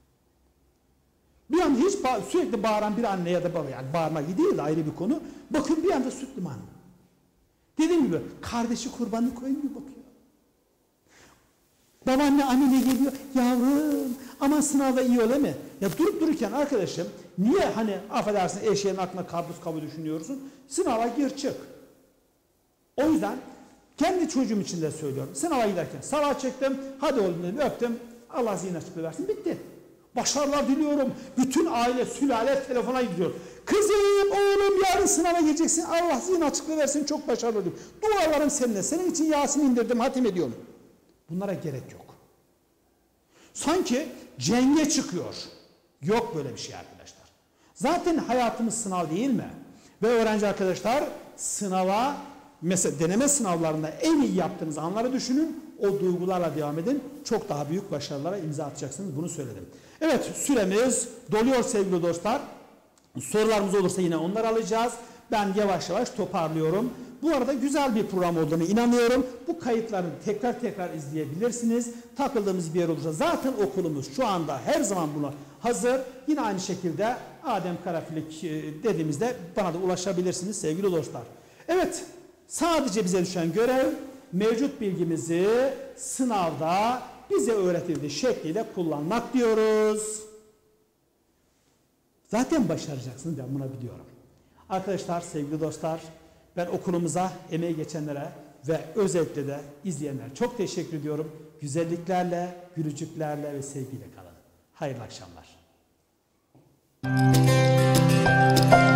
Bir anda sürekli bağıran bir anne ya da baba, yani bağırmak değil de ayrı bir konu. Bakın bir anda süt liman. Dediğim gibi kardeşi kurbanlık koyun gibi bakıyor. Babaanne annene geliyor, yavrum aman sınavda iyi öyle mi? Ya durup dururken arkadaşım, niye hani affedersin eşeğin aklına karpuz kabuğu düşünüyorsun? Sınava gir çık. O yüzden kendi çocuğum için de söylüyorum. Sınava giderken salat çektim, hadi oğlum dedim, öptüm, Allah zihin açıklığı versin, bitti. Başarılar diliyorum. Bütün aile, sülale telefona gidiyor. Kızım, oğlum yarın sınava gireceksin, Allah zihin açıklığı versin, çok başarılı diyorum. Dualarım seninle, senin için Yasin indirdim, hatim ediyorum. Bunlara gerek yok. Sanki cenge çıkıyor. Yok böyle bir şey arkadaşlar. Zaten hayatımız sınav değil mi? Ve öğrenci arkadaşlar sınava, mesela deneme sınavlarında en iyi yaptığınız anları düşünün. O duygularla devam edin. Çok daha büyük başarılara imza atacaksınız. Bunu söyledim. Evet, süremiz doluyor sevgili dostlar. Sorularımız olursa yine onları alacağız. Ben yavaş yavaş toparlıyorum. Bu arada güzel bir program olduğunu inanıyorum. Bu kayıtları tekrar izleyebilirsiniz. Takıldığımız bir yer olursa zaten okulumuz şu anda her zaman buna hazır. Yine aynı şekilde Adem Karafilik dediğimizde bana da ulaşabilirsiniz sevgili dostlar. Evet, sadece bize düşen görev mevcut bilgimizi sınavda bize öğretildiği şekliyle kullanmak diyoruz. Zaten başaracaksınız, ben bunu biliyorum. Arkadaşlar, sevgili dostlar, ben okulumuza emeği geçenlere ve özellikle de izleyenlere çok teşekkür ediyorum. Güzelliklerle, gülücüklerle ve sevgiyle kalın. Hayırlı akşamlar.